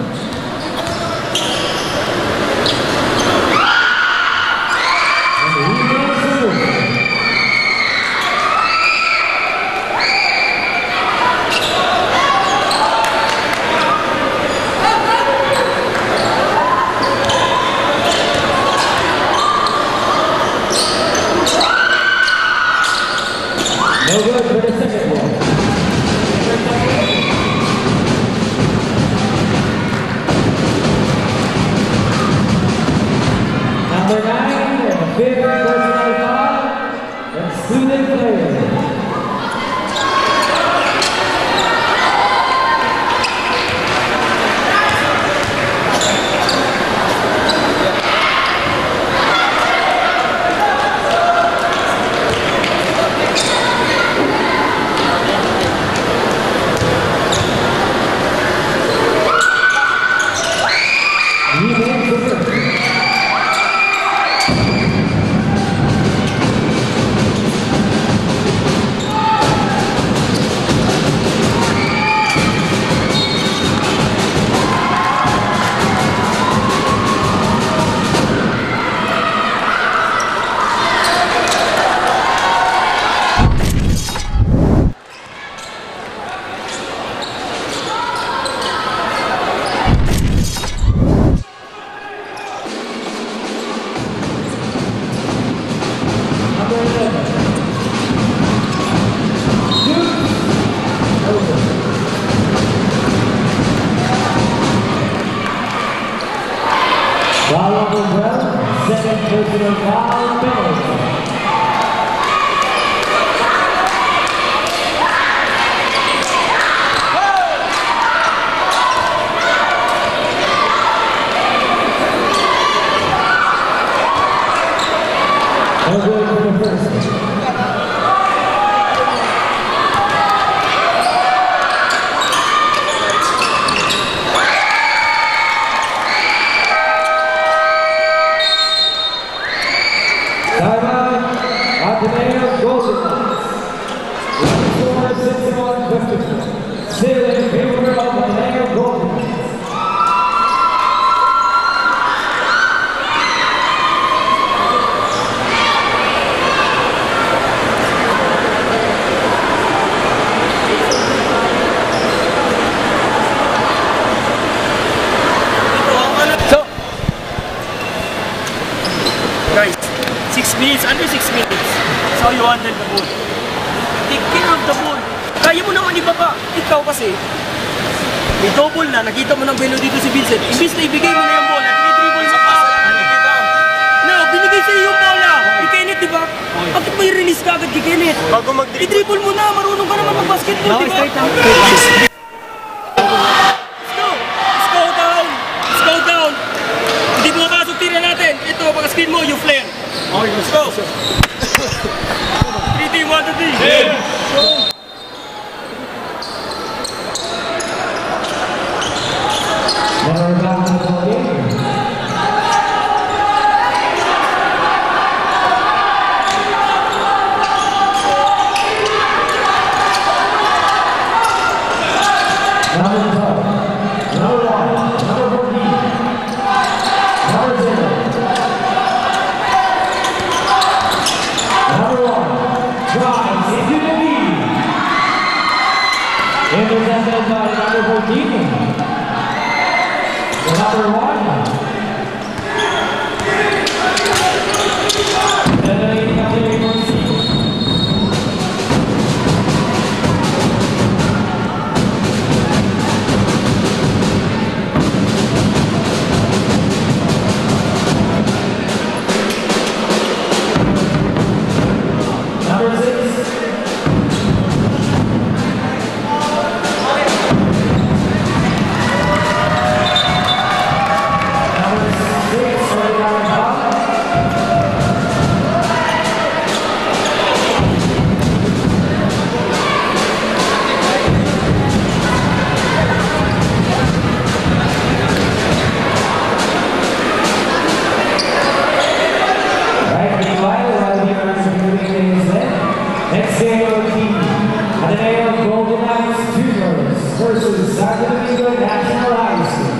And he makes a move. No good for the second one. Number nine, the fifth personal foul, excluded player. He makes the first. Foul number twelve, second personal foul penalty. No good for the first one. six minutes, under six minutes. That's how you handle the ball. Take care of the ball. Kaya mo naman ibaba. Ikaw kasi, may double na, nakita mo ng belo dito si Vincent. Imbis na ibigay mo na yung bola, tinidribble sa pass. No, binigay sa'yo yung bola. Kay Kenneth, di ba? Bakit mo i-release ka agad kay Kenneth? Bago mag-dribble. I-dribble mo na, marunong ka naman mag-basketball, di ba? Let's go! Let's go down! Let's go down! Hindi mo makasok tira natin. Ito, pag screen mo, you flare. Okay, let's go! three team, one to three. Go! Never back to the game. Number twelve, number one, number fourteen, number zero. Number one, drives into the lead. Intercepted by number fourteen. Number one. Generating a three point seed. Number six. Next game of the team, at the name of Golden Knights Juniors versus San Domingo National High School.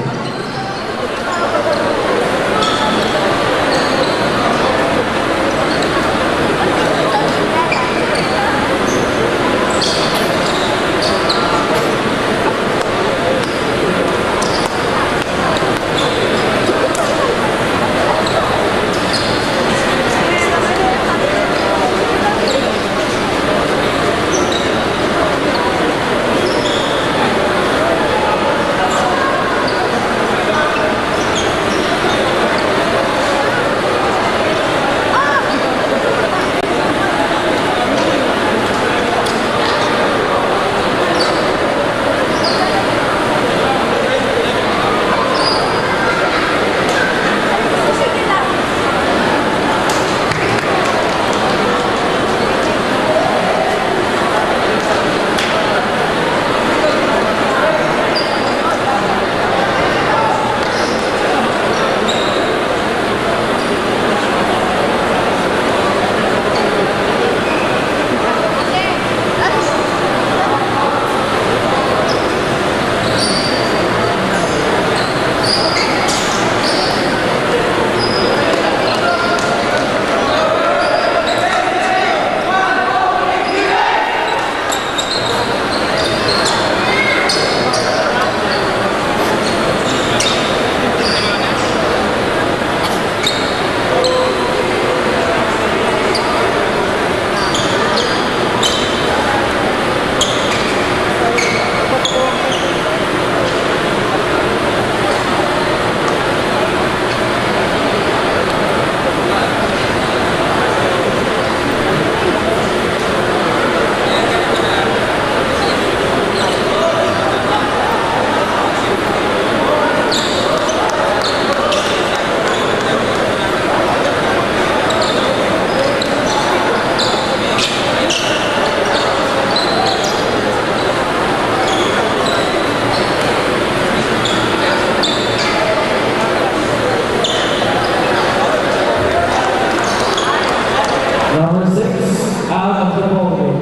Number six, out of the ball game.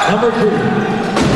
Number two.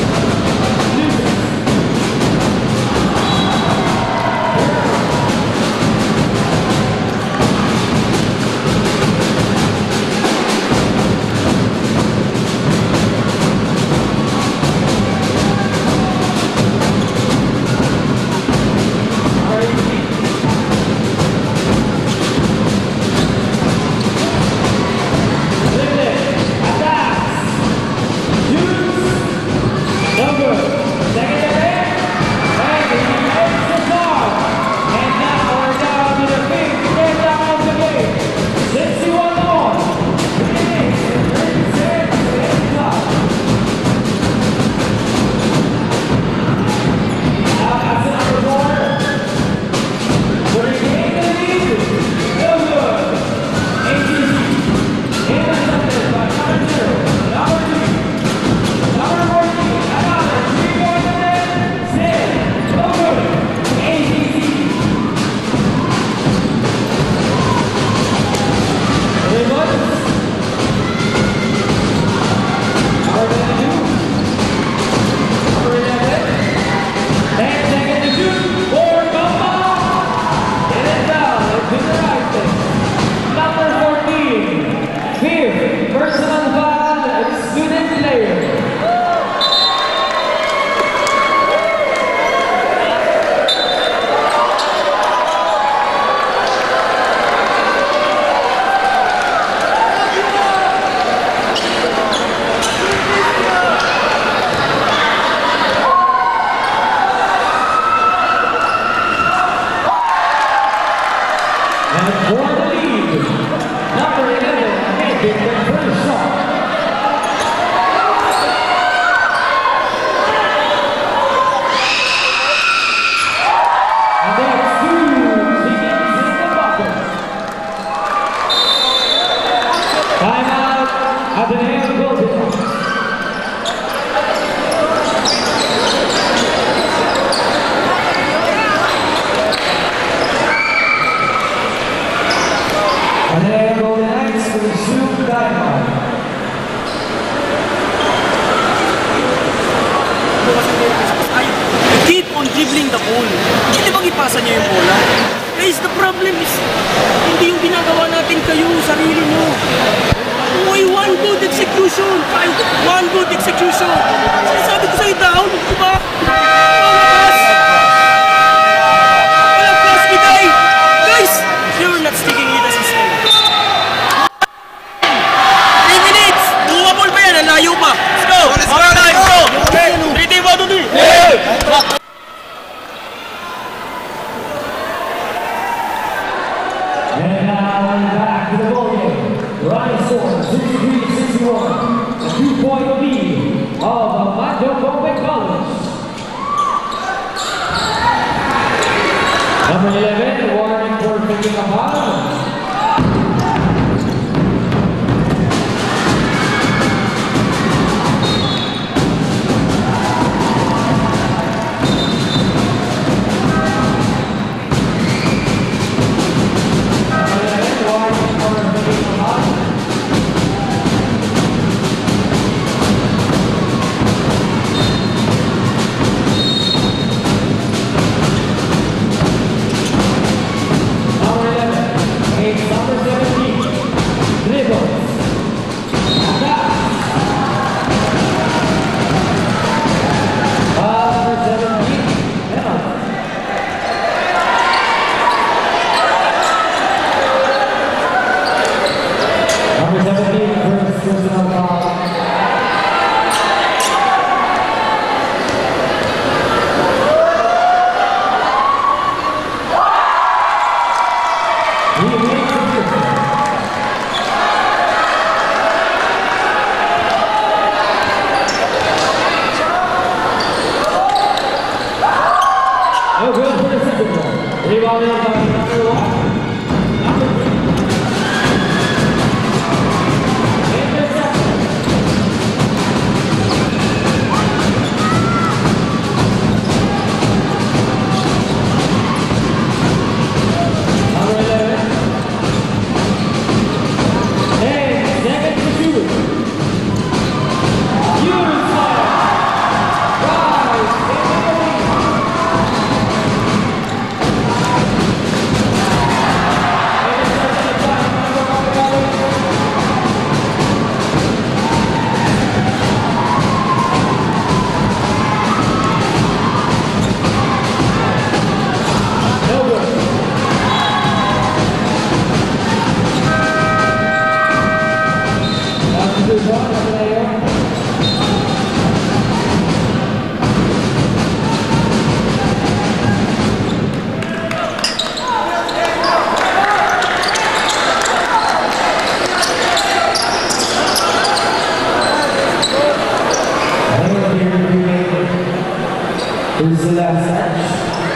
dribbling the ball. Hindi bang ipasa niyo yung bola? Guys, the problem is, hindi yung ginagawa natin kayo, sarili mo. Uy, one good execution! One good execution! Sinasabi ko sa'yo down, di ba? Walang pass! Walang pass, Kiday! Guys, you're not sticking with the system. three minutes! Bumabol pa yan, ang layo pa! Let's go! Let's go! Let's go! three, two, one, two, three! And now back to the ball game. Ryan scores sixty-three sixty-one. A two-point lead of Amando Copic College. Number eleven, warning for picking a foul. Number three. Luzon, Ateneo. Who's the last match?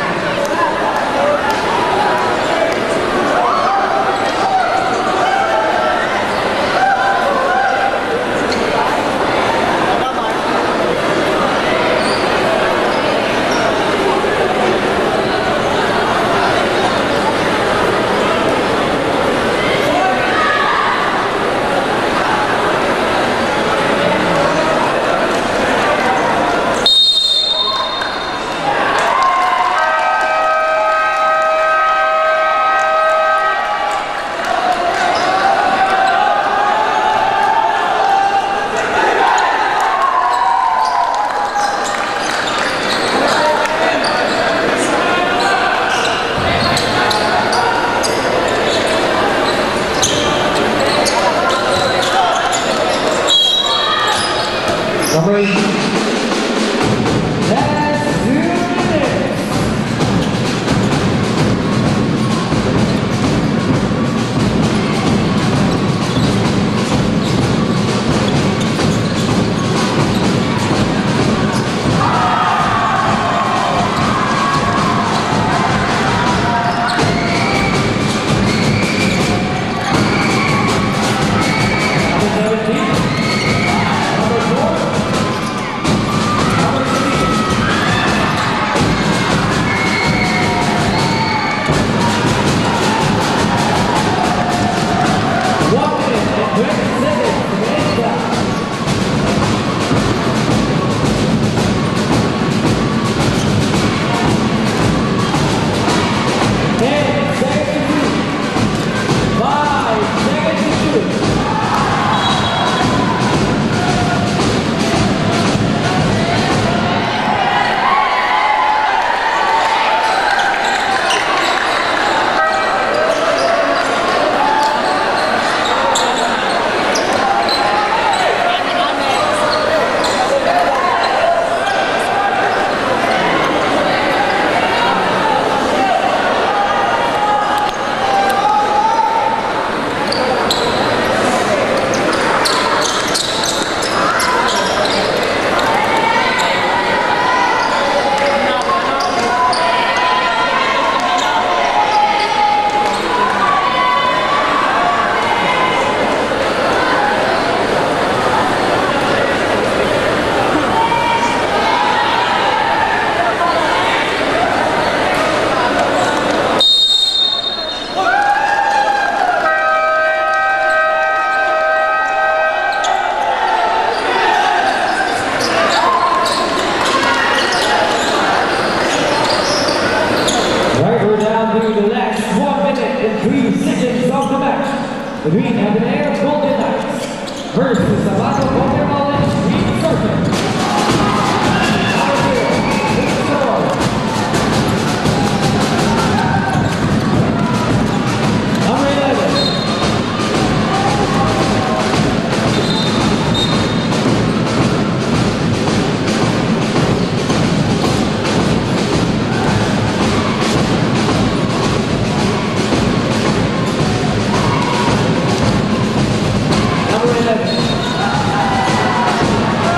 Number eight. Last two minutes. Number seventeen. Number four. Number one minute and twenty seconds to end that. ten seconds to shoot. five seconds to shoot. Between Ateneo Golden Knights versus Sabado Golden College Green Serpent. Number eleven. Number eleven.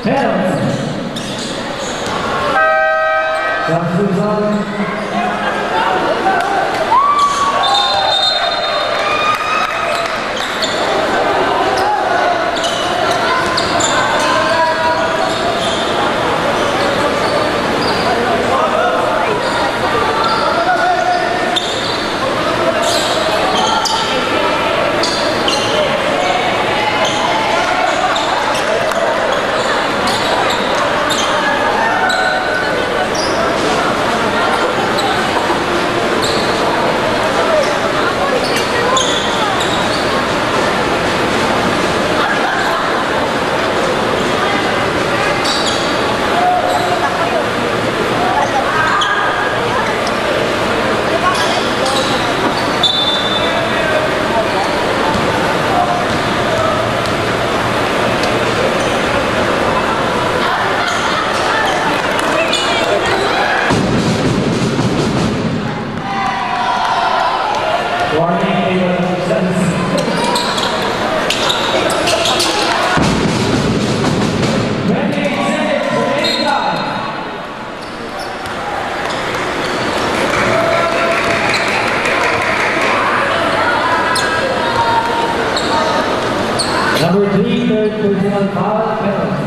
Penalty. Substitution. Number three, third personal foul, penalty.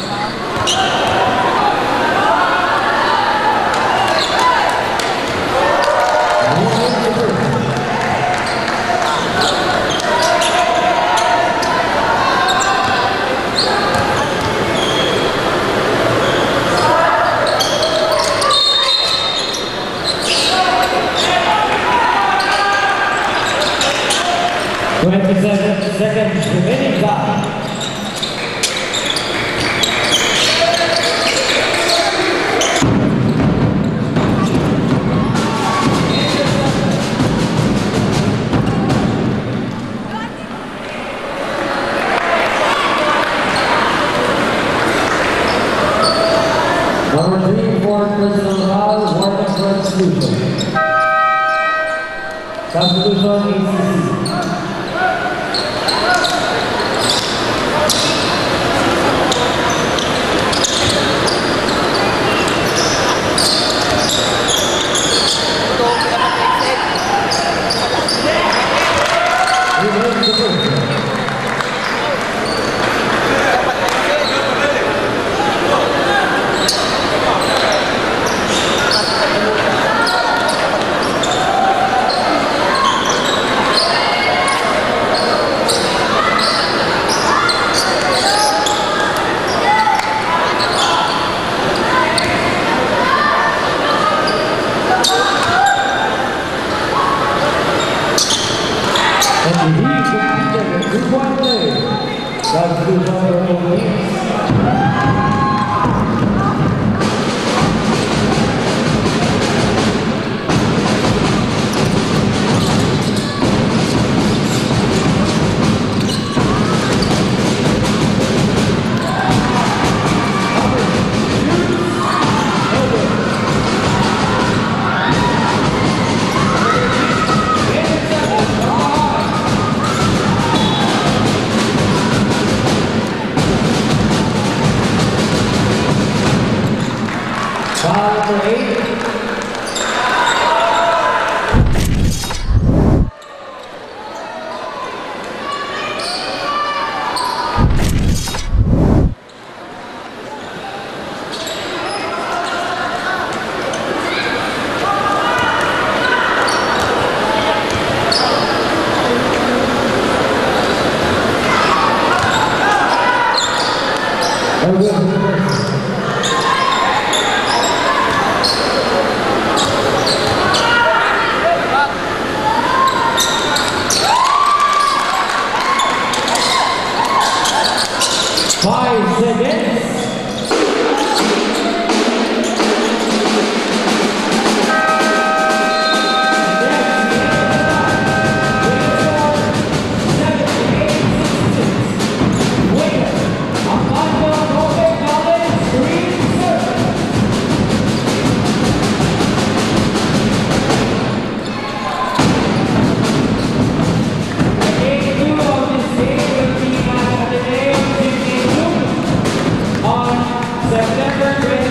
twenty-seven seconds remaining time. Number three, fourth personal foul, warning for substitution. Substitution A C C. Five seconds. turn, Chris.